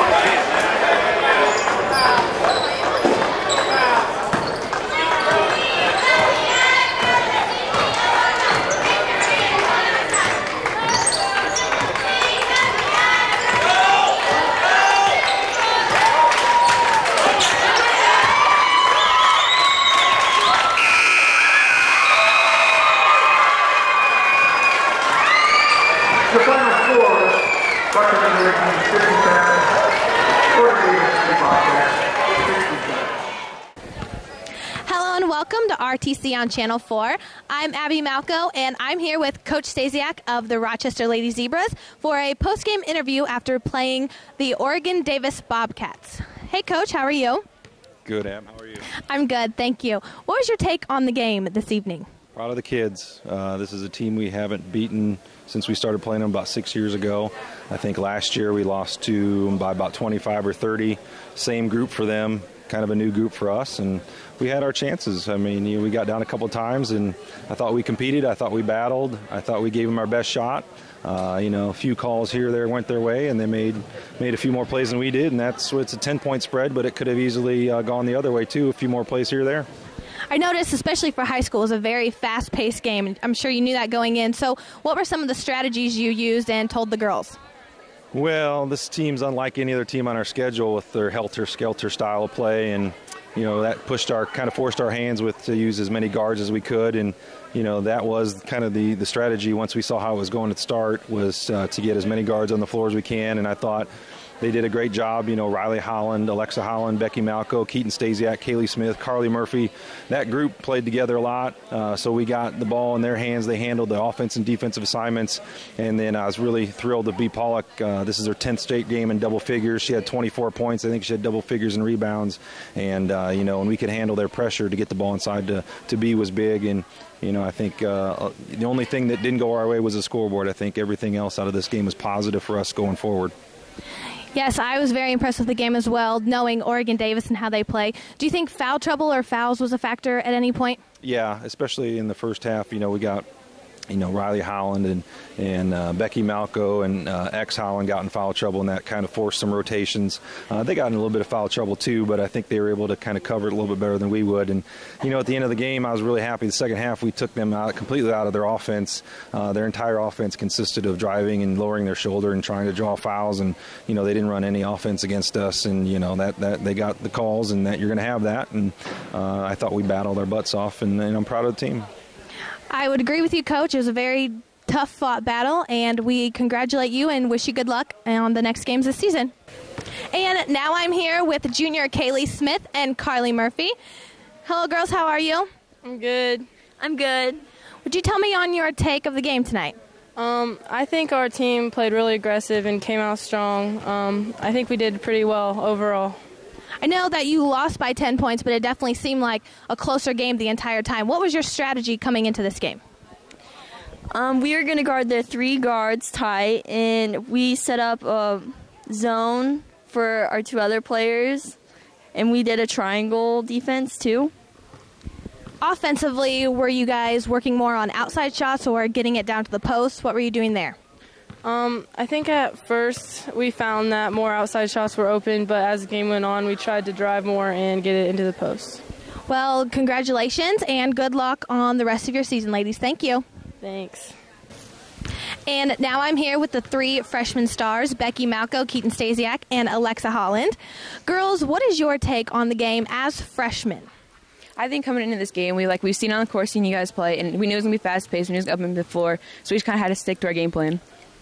Hello and welcome to RTC on Channel 4. I'm Abby Malco, and I'm here with Coach Stasiak of the Rochester Lady Zebras for a post-game interview after playing the Oregon Davis Bobcats. Hey, Coach, how are you? Good, Ab. How are you? I'm good, thank you. What was your take on the game this evening? Proud of the kids. This is a team we haven't beaten since we started playing them about 6 years ago. I think last year we lost to them by about 25 or 30. Same group for them. kind of a new group for us, and we had our chances. I mean, we got down a couple times, and I thought we competed. I thought we battled. I thought we gave them our best shot. A few calls here or there went their way, and they made a few more plays than we did, and it's a 10-point spread, but it could have easily gone the other way too. A few more plays here or there. I noticed, especially for high school, it was a very fast-paced game. I'm sure you knew that going in. So what were some of the strategies you used and told the girls? Well, this team's unlike any other team on our schedule with their helter-skelter style of play, and that forced our hands to use as many guards as we could, and that was kind of the strategy once we saw how it was going at the start, was to get as many guards on the floor as we can, and I thought they did a great job. Riley Holland, Alexa Holland, Becky Malco, Keaton Stasiak, Kaylee Smith, Carly Murphy. That group played together a lot, so we got the ball in their hands. They handled the offense and defensive assignments, and then I was really thrilled to be Pollock. This is her 10th straight game in double figures. She had 24 points. I think she had double figures in rebounds, and and we could handle their pressure to get the ball inside to be was big. And I think the only thing that didn't go our way was the scoreboard. I think everything else out of this game was positive for us going forward. Yes, I was very impressed with the game as well, knowing Oregon Davis and how they play. Do you think foul trouble or fouls was a factor at any point? Yeah, especially in the first half. We got Riley Holland and Becky Malco and Holland got in foul trouble, and that kind of forced some rotations. They got in a little bit of foul trouble too, but I think they were able to kind of cover it a little bit better than we would. And at the end of the game, I was really happy. The second half, we took them completely out of their offense. Their entire offense consisted of driving and lowering their shoulder and trying to draw fouls, and they didn't run any offense against us. And that they got the calls, and that you're going to have that. And I thought we battled our butts off, and I'm proud of the team. I would agree with you, Coach. It was a very tough-fought battle, and we congratulate you and wish you good luck on the next games this season. And now I'm here with junior Kaylee Smith and Carly Murphy. Hello, girls. How are you? I'm good. I'm good. Would you tell me on your take of the game tonight? I think our team played really aggressive and came out strong. I think we did pretty well overall. I know that you lost by 10 points, but it definitely seemed like a closer game the entire time. What was your strategy coming into this game? We were going to guard the 3 guards tight, and we set up a zone for our 2 other players, and we did a triangle defense too. Offensively, were you guys working more on outside shots or getting it down to the post? What were you doing there? I think at first we found that more outside shots were open, but as the game went on, we tried to drive more and get it into the post. Well, congratulations and good luck on the rest of your season, ladies. Thank you. Thanks. And now I'm here with the 3 freshman stars, Becky Malco, Keaton Stasiak, and Alexa Holland. Girls, what is your take on the game as freshmen? I think coming into this game, we've seen on the course, seen you guys play, and we knew it was going to be fast-paced, we knew it was up on the floor, so we just kind of had to stick to our game plan.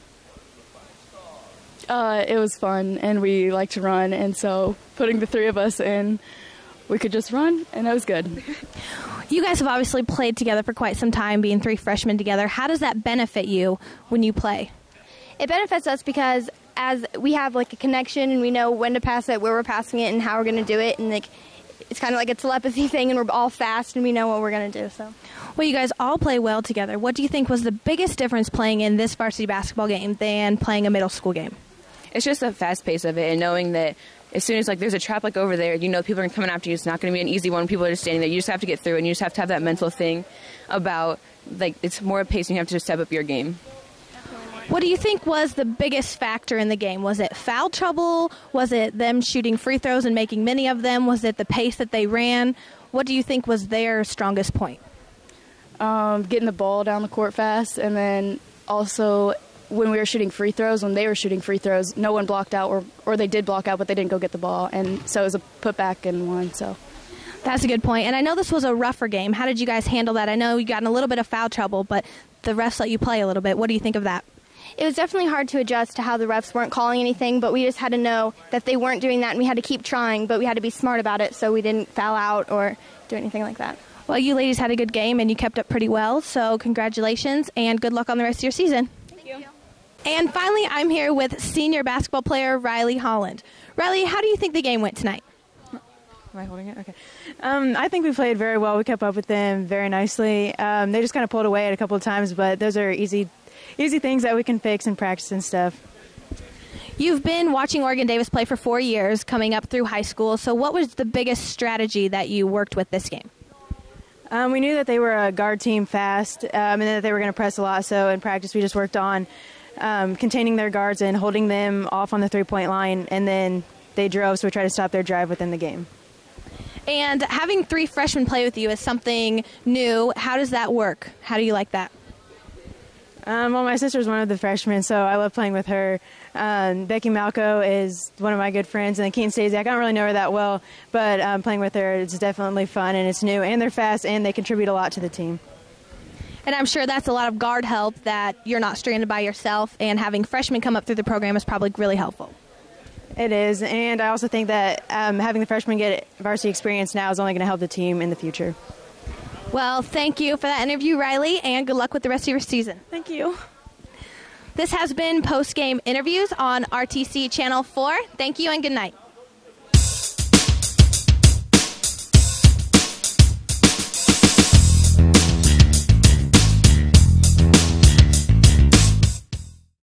It was fun, and we like to run, and so putting the 3 of us in, we could just run, and it was good. You guys have obviously played together for quite some time, being 3 freshmen together. How does that benefit you when you play? It benefits us because as we have a connection, and we know when to pass it, where we're passing it, and how we're going to do it, and it's kind of like a telepathy thing, and we're all fast, and we know what we're going to do. So, well, you guys all play well together. What do you think was the biggest difference playing in this varsity basketball game than playing a middle school game? It's just the fast pace of it, and knowing that as soon as there's a trap over there, people are coming after you. It's not going to be an easy one. People are just standing there. You just have to get through, and you just have to have that mental thing about it's more a pace, and you have to just step up your game. What do you think was the biggest factor in the game? Was it foul trouble? Was it them shooting free throws and making many of them? Was it the pace that they ran? What do you think was their strongest point? Getting the ball down the court fast, and then also when we were shooting free throws, when they were shooting free throws, no one blocked out, or they did block out, but they didn't go get the ball, and so it was a putback and one. So that's a good point. And I know this was a rougher game. How did you guys handle that? I know you got in a little bit of foul trouble, but the refs let you play a little bit. What do you think of that? It was definitely hard to adjust to how the refs weren't calling anything, but we just had to know that they weren't doing that, and we had to keep trying, but we had to be smart about it so we didn't foul out or do anything like that. Well, you ladies had a good game, and you kept up pretty well, so congratulations, and good luck on the rest of your season. Thank you. And finally, I'm here with senior basketball player Riley Holland. Riley, how do you think the game went tonight? Am I holding it? Okay. I think we played very well. We kept up with them very nicely. They just kind of pulled away at a couple of times, but those are easy things that we can fix in practice and stuff. You've been watching Oregon Davis play for 4 years, coming up through high school. So what was the biggest strategy that you worked with this game? We knew that they were a guard team fast, and that they were going to press a lot. So in practice, we just worked on containing their guards and holding them off on the three-point line, and then they drove, so we tried to stop their drive within the game. And having 3 freshmen play with you is something new. How does that work? How do you like that? Well, my sister's one of the freshmen, so I love playing with her. Becky Malco is one of my good friends, and Keaton Stasiak, I don't really know her that well, but playing with her, it's definitely fun, and it's new, and they're fast, and they contribute a lot to the team. And I'm sure that's a lot of guard help, that you're not stranded by yourself, and having freshmen come up through the program is probably really helpful. It is, and I also think that having the freshmen get varsity experience now is only going to help the team in the future. Well, thank you for that interview, Riley, and good luck with the rest of your season. Thank you. This has been Post Game Interviews on RTC Channel 4. Thank you and good night.